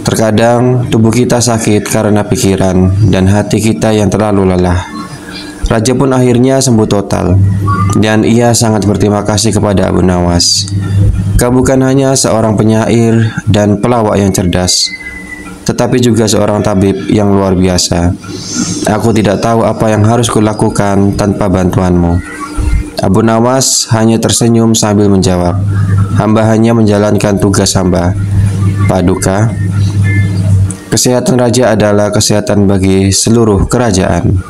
Terkadang tubuh kita sakit karena pikiran dan hati kita yang terlalu lelah. Raja pun akhirnya sembuh total, dan ia sangat berterima kasih kepada Abu Nawas. Kau bukan hanya seorang penyair dan pelawak yang cerdas, tetapi juga seorang tabib yang luar biasa. Aku tidak tahu apa yang harus kulakukan tanpa bantuanmu. Abu Nawas hanya tersenyum sambil menjawab, hamba hanya menjalankan tugas hamba. Paduka, kesehatan raja adalah kesehatan bagi seluruh kerajaan.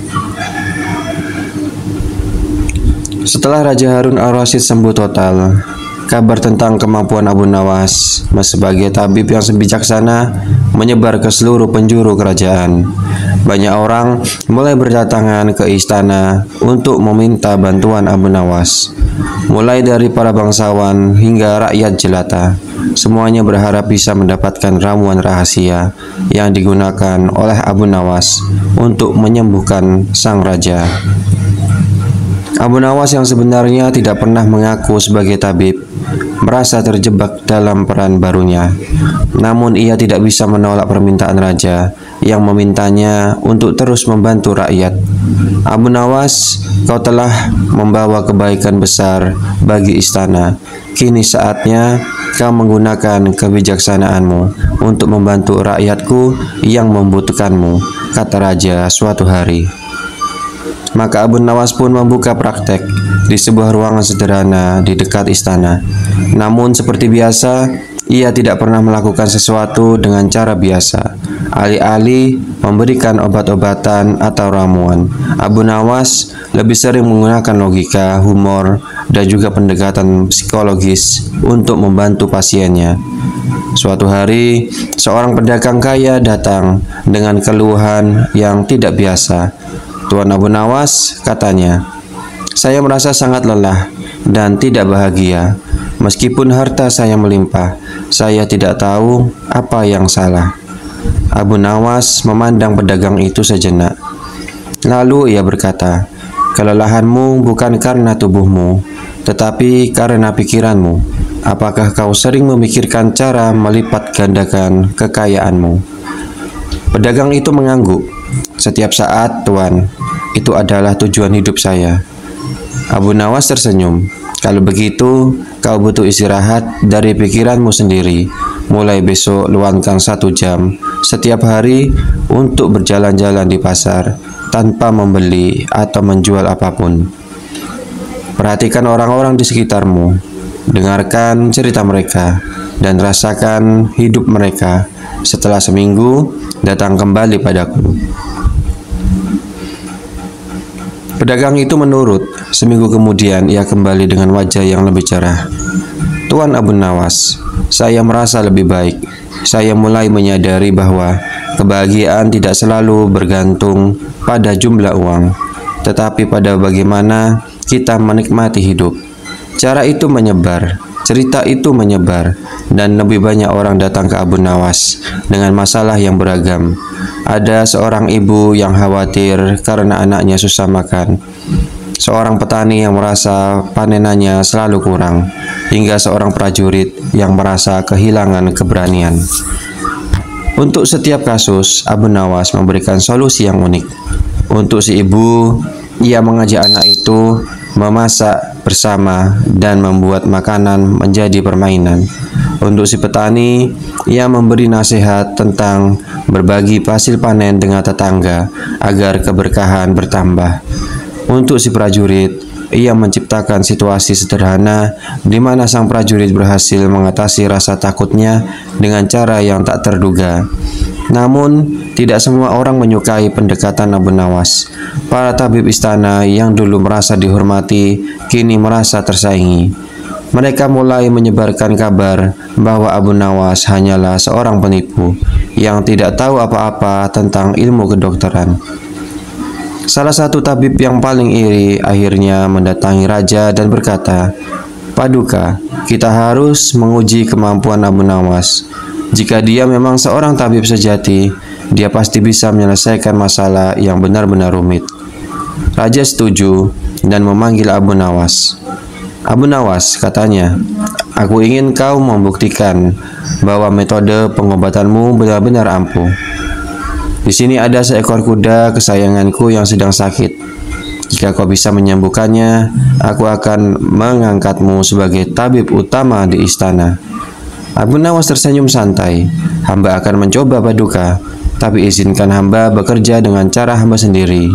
Setelah Raja Harun al-Rasyid sembuh total, kabar tentang kemampuan Abu Nawas sebagai tabib yang bijaksana menyebar ke seluruh penjuru kerajaan. Banyak orang mulai berdatangan ke istana untuk meminta bantuan Abu Nawas. Mulai dari para bangsawan hingga rakyat jelata, semuanya berharap bisa mendapatkan ramuan rahasia yang digunakan oleh Abu Nawas untuk menyembuhkan sang raja. Abu Nawas yang sebenarnya tidak pernah mengaku sebagai tabib, merasa terjebak dalam peran barunya. Namun ia tidak bisa menolak permintaan raja yang memintanya untuk terus membantu rakyat. Abu Nawas, kau telah membawa kebaikan besar bagi istana. Kini saatnya kau menggunakan kebijaksanaanmu untuk membantu rakyatku yang membutuhkanmu, kata raja suatu hari. Maka Abu Nawas pun membuka praktek di sebuah ruangan sederhana di dekat istana. Namun seperti biasa, ia tidak pernah melakukan sesuatu dengan cara biasa. Alih-alih memberikan obat-obatan atau ramuan, Abu Nawas lebih sering menggunakan logika, humor, dan juga pendekatan psikologis untuk membantu pasiennya. Suatu hari, seorang pedagang kaya datang dengan keluhan yang tidak biasa. Tuan Abu Nawas, katanya, saya merasa sangat lelah dan tidak bahagia. Meskipun harta saya melimpah, saya tidak tahu apa yang salah. Abu Nawas memandang pedagang itu sejenak. Lalu ia berkata, kelelahanmu bukan karena tubuhmu, tetapi karena pikiranmu. Apakah kau sering memikirkan cara melipat gandakan kekayaanmu? Pedagang itu mengangguk. Setiap saat, Tuan, itu adalah tujuan hidup saya. Abu Nawas tersenyum. Kalau begitu, kau butuh istirahat dari pikiranmu sendiri. Mulai besok, luangkan satu jam setiap hari untuk berjalan-jalan di pasar tanpa membeli atau menjual apapun. Perhatikan orang-orang di sekitarmu. Dengarkan cerita mereka dan rasakan hidup mereka. Setelah seminggu, datang kembali padaku. Pedagang itu menurut. Seminggu kemudian ia kembali dengan wajah yang lebih cerah. Tuan Abu Nawas, saya merasa lebih baik. Saya mulai menyadari bahwa kebahagiaan tidak selalu bergantung pada jumlah uang, tetapi pada bagaimana kita menikmati hidup. Cara itu menyebar, cerita itu menyebar, dan lebih banyak orang datang ke Abu Nawas dengan masalah yang beragam. Ada seorang ibu yang khawatir karena anaknya susah makan, seorang petani yang merasa panenannya selalu kurang, hingga seorang prajurit yang merasa kehilangan keberanian. Untuk setiap kasus, Abu Nawas memberikan solusi yang unik. Untuk si ibu, ia mengajak anak itu memasak bersama dan membuat makanan menjadi permainan. Untuk si petani, ia memberi nasihat tentang berbagi hasil panen dengan tetangga agar keberkahan bertambah. Untuk si prajurit, ia menciptakan situasi sederhana di mana sang prajurit berhasil mengatasi rasa takutnya dengan cara yang tak terduga. Namun, tidak semua orang menyukai pendekatan Abu Nawas. Para tabib istana yang dulu merasa dihormati, kini merasa tersaingi. Mereka mulai menyebarkan kabar bahwa Abu Nawas hanyalah seorang penipu yang tidak tahu apa-apa tentang ilmu kedokteran. Salah satu tabib yang paling iri akhirnya mendatangi raja dan berkata, Paduka, kita harus menguji kemampuan Abu Nawas. Jika dia memang seorang tabib sejati, dia pasti bisa menyelesaikan masalah yang benar-benar rumit. Raja setuju dan memanggil Abu Nawas. Abu Nawas, katanya, aku ingin kau membuktikan bahwa metode pengobatanmu benar-benar ampuh. Di sini ada seekor kuda kesayanganku yang sedang sakit. Jika kau bisa menyembuhkannya, aku akan mengangkatmu sebagai tabib utama di istana. Abu Nawas tersenyum santai. Hamba akan mencoba, Paduka, tapi izinkan hamba bekerja dengan cara hamba sendiri.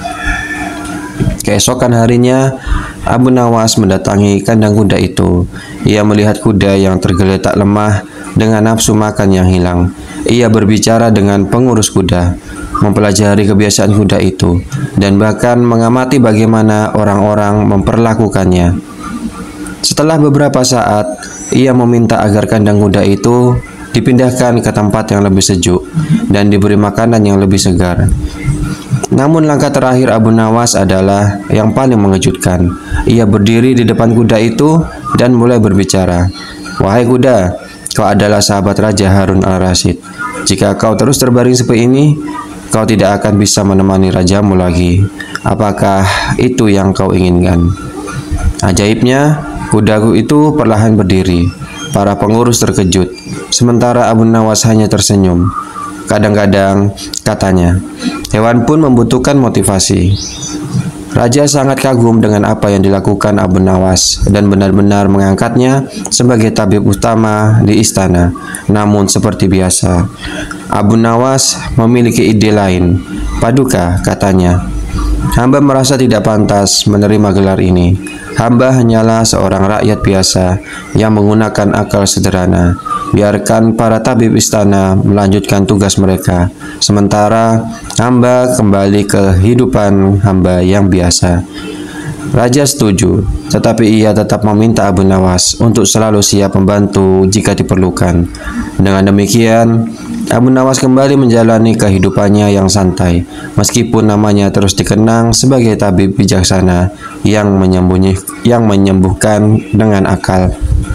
Keesokan harinya, Abu Nawas mendatangi kandang kuda itu. Ia melihat kuda yang tergeletak lemah dengan nafsu makan yang hilang. Ia berbicara dengan pengurus kuda, mempelajari kebiasaan kuda itu, dan bahkan mengamati bagaimana orang-orang memperlakukannya. Setelah beberapa saat, ia meminta agar kandang kuda itu dipindahkan ke tempat yang lebih sejuk dan diberi makanan yang lebih segar. Namun langkah terakhir Abu Nawas adalah yang paling mengejutkan. Ia berdiri di depan kuda itu dan mulai berbicara. Wahai kuda, kau adalah sahabat Raja Harun al-Rasyid. Jika kau terus terbaring seperti ini, kau tidak akan bisa menemani rajamu lagi. Apakah itu yang kau inginkan? Ajaibnya, kudaku itu perlahan berdiri. Para pengurus terkejut, sementara Abu Nawas hanya tersenyum. Kadang-kadang, katanya, hewan pun membutuhkan motivasi. Raja sangat kagum dengan apa yang dilakukan Abu Nawas dan benar-benar mengangkatnya sebagai tabib utama di istana. Namun seperti biasa, Abu Nawas memiliki ide lain. Paduka, katanya, hamba merasa tidak pantas menerima gelar ini. Hamba hanyalah seorang rakyat biasa yang menggunakan akal sederhana. Biarkan para tabib istana melanjutkan tugas mereka, sementara hamba kembali ke kehidupan hamba yang biasa. Raja setuju, tetapi ia tetap meminta Abu Nawas untuk selalu siap membantu jika diperlukan. Dengan demikian, Abu Nawas kembali menjalani kehidupannya yang santai, meskipun namanya terus dikenang sebagai tabib bijaksana yang menyembunyi, yang menyembuhkan dengan akal.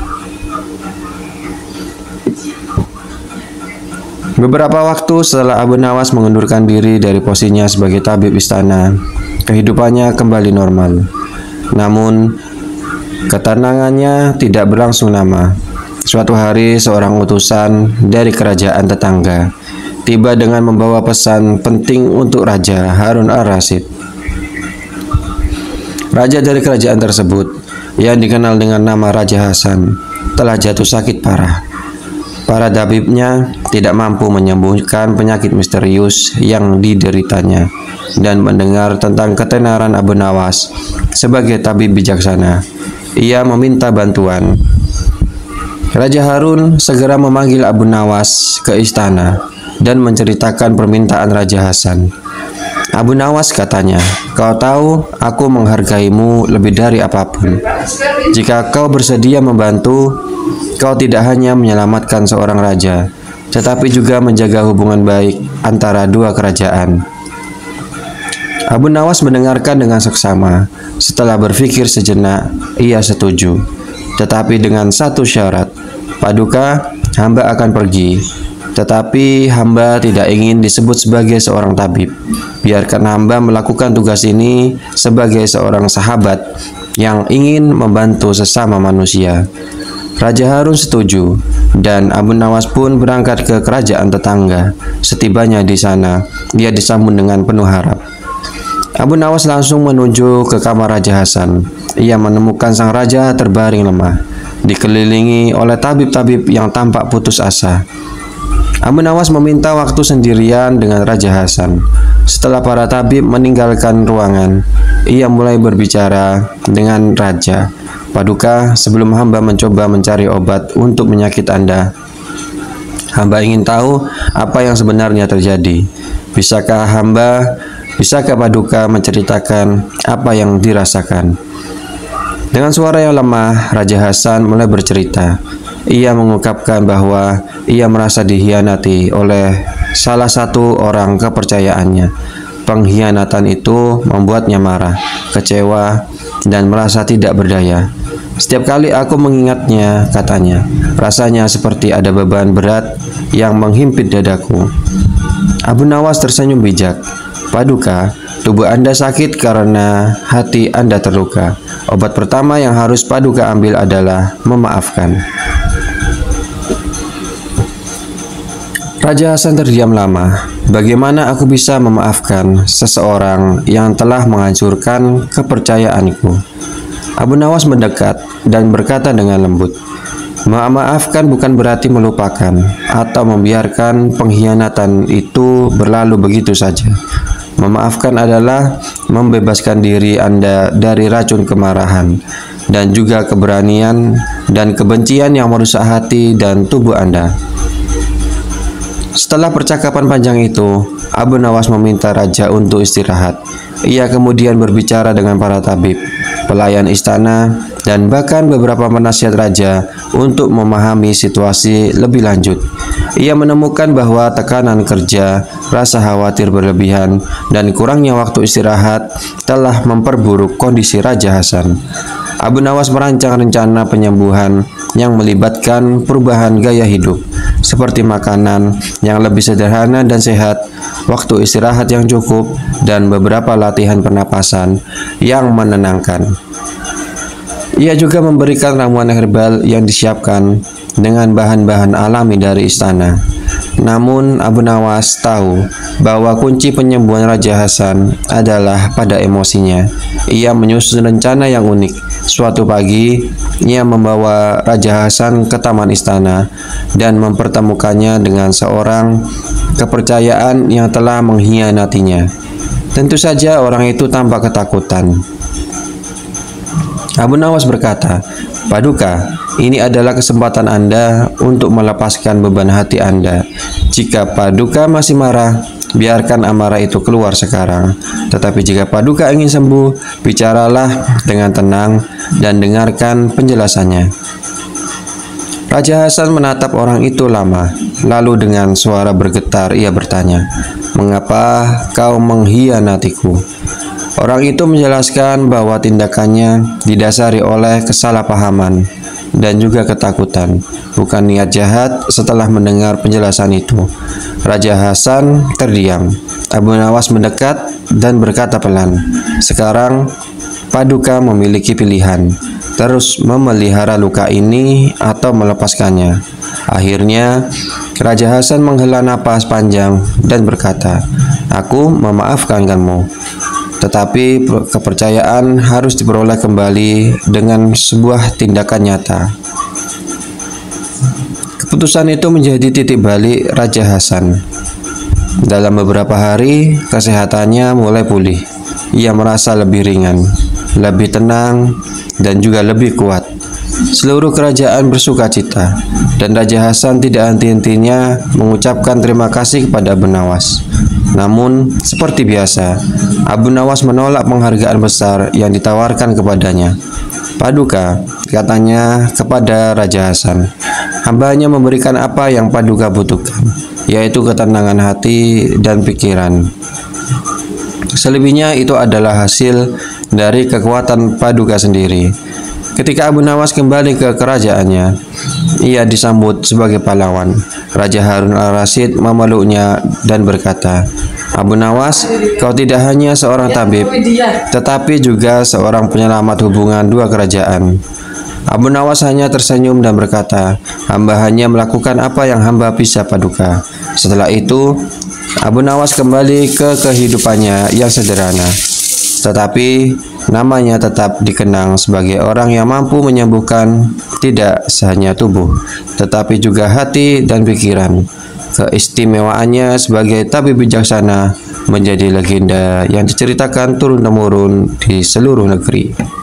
Beberapa waktu setelah Abu Nawas mengundurkan diri dari posisinya sebagai tabib istana, kehidupannya kembali normal. Namun, ketenangannya tidak berlangsung lama. Suatu hari, seorang utusan dari kerajaan tetangga tiba dengan membawa pesan penting untuk Raja Harun al-Rasyid. Raja dari kerajaan tersebut, yang dikenal dengan nama Raja Hasan, telah jatuh sakit parah. Para tabibnya tidak mampu menyembuhkan penyakit misterius yang dideritanya, dan mendengar tentang ketenaran Abu Nawas sebagai tabib bijaksana, ia meminta bantuan. Raja Harun segera memanggil Abu Nawas ke istana dan menceritakan permintaan Raja Hasan. Abu Nawas, katanya, kau tahu aku menghargaimu lebih dari apapun. Jika kau bersedia membantu, kau tidak hanya menyelamatkan seorang raja, tetapi juga menjaga hubungan baik antara dua kerajaan. Abu Nawas mendengarkan dengan seksama. Setelah berpikir sejenak, ia setuju, tetapi dengan satu syarat. Paduka, hamba akan pergi, tetapi hamba tidak ingin disebut sebagai seorang tabib. Biarkan hamba melakukan tugas ini sebagai seorang sahabat yang ingin membantu sesama manusia. Raja Harun setuju, dan Abu Nawas pun berangkat ke kerajaan tetangga. Setibanya di sana, dia disambut dengan penuh harap. Abu Nawas langsung menuju ke kamar Raja Hasan. Ia menemukan sang raja terbaring lemah, dikelilingi oleh tabib-tabib yang tampak putus asa. Abu Nawas meminta waktu sendirian dengan Raja Hasan. Setelah para tabib meninggalkan ruangan, ia mulai berbicara dengan raja. Paduka, sebelum hamba mencoba mencari obat untuk penyakit Anda, hamba ingin tahu apa yang sebenarnya terjadi. Bisakah hamba, bisakah Paduka menceritakan apa yang dirasakan? Dengan suara yang lemah, Raja Hasan mulai bercerita. Ia mengungkapkan bahwa ia merasa dikhianati oleh salah satu orang kepercayaannya. Pengkhianatan itu membuatnya marah, kecewa, dan merasa tidak berdaya. Setiap kali aku mengingatnya, katanya, rasanya seperti ada beban berat yang menghimpit dadaku. Abu Nawas tersenyum bijak. Paduka, tubuh Anda sakit karena hati Anda terluka. Obat pertama yang harus Paduka ambil adalah memaafkan. Raja Hasan terdiam lama. Bagaimana aku bisa memaafkan seseorang yang telah menghancurkan kepercayaanku? Abu Nawas mendekat dan berkata dengan lembut, "Memaafkan bukan berarti melupakan atau membiarkan pengkhianatan itu berlalu begitu saja. Memaafkan adalah membebaskan diri Anda dari racun kemarahan dan juga keberanian dan kebencian yang merusak hati dan tubuh Anda." Setelah percakapan panjang itu, Abu Nawas meminta raja untuk istirahat. Ia kemudian berbicara dengan para tabib, pelayan istana, dan bahkan beberapa penasihat raja untuk memahami situasi lebih lanjut. Ia menemukan bahwa tekanan kerja, rasa khawatir berlebihan, dan kurangnya waktu istirahat telah memperburuk kondisi Raja Hasan. Abu Nawas merancang rencana penyembuhan yang melibatkan perubahan gaya hidup, seperti makanan yang lebih sederhana dan sehat, waktu istirahat yang cukup, dan beberapa latihan pernapasan yang menenangkan. Ia juga memberikan ramuan herbal yang disiapkan dengan bahan-bahan alami dari istana. Namun Abu Nawas tahu bahwa kunci penyembuhan Raja Hasan adalah pada emosinya. Ia menyusun rencana yang unik. Suatu pagi, ia membawa Raja Hasan ke taman istana dan mempertemukannya dengan seorang kepercayaan yang telah mengkhianatinya. Tentu saja orang itu tampak ketakutan. Abu Nawas berkata, "Paduka, ini adalah kesempatan Anda untuk melepaskan beban hati Anda. Jika Paduka masih marah, biarkan amarah itu keluar sekarang. Tetapi jika Paduka ingin sembuh, bicaralah dengan tenang dan dengarkan penjelasannya." Raja Hasan menatap orang itu lama, lalu dengan suara bergetar ia bertanya, "Mengapa kau mengkhianatiku?" Orang itu menjelaskan bahwa tindakannya didasari oleh kesalahpahaman dan juga ketakutan, bukan niat jahat. Setelah mendengar penjelasan itu, Raja Hasan terdiam. Abu Nawas mendekat dan berkata pelan, "Sekarang Paduka memiliki pilihan, terus memelihara luka ini atau melepaskannya." Akhirnya Raja Hasan menghela napas panjang dan berkata, "Aku memaafkan kamu, tetapi kepercayaan harus diperoleh kembali dengan sebuah tindakan nyata." Keputusan itu menjadi titik balik Raja Hasan. Dalam beberapa hari, kesehatannya mulai pulih. Ia merasa lebih ringan, lebih tenang, dan juga lebih kuat. Seluruh kerajaan bersuka cita, dan Raja Hasan tidak henti-hentinya mengucapkan terima kasih kepada Abu Nawas. Namun, seperti biasa, Abu Nawas menolak penghargaan besar yang ditawarkan kepadanya. "Paduka," katanya kepada Raja Hasan, "hamba hanya memberikan apa yang Paduka butuhkan, yaitu ketenangan hati dan pikiran. Selebihnya itu adalah hasil dari kekuatan Paduka sendiri." Ketika Abu Nawas kembali ke kerajaannya, ia disambut sebagai pahlawan. Raja Harun al-Rasyid memeluknya dan berkata, "Abu Nawas, kau tidak hanya seorang tabib, tetapi juga seorang penyelamat hubungan dua kerajaan." Abu Nawas hanya tersenyum dan berkata, "Hamba hanya melakukan apa yang hamba bisa, Paduka." Setelah itu, Abu Nawas kembali ke kehidupannya yang sederhana, tetapi namanya tetap dikenang sebagai orang yang mampu menyembuhkan tidak hanya tubuh, tetapi juga hati dan pikiran. Keistimewaannya sebagai tabib bijaksana menjadi legenda yang diceritakan turun-temurun di seluruh negeri.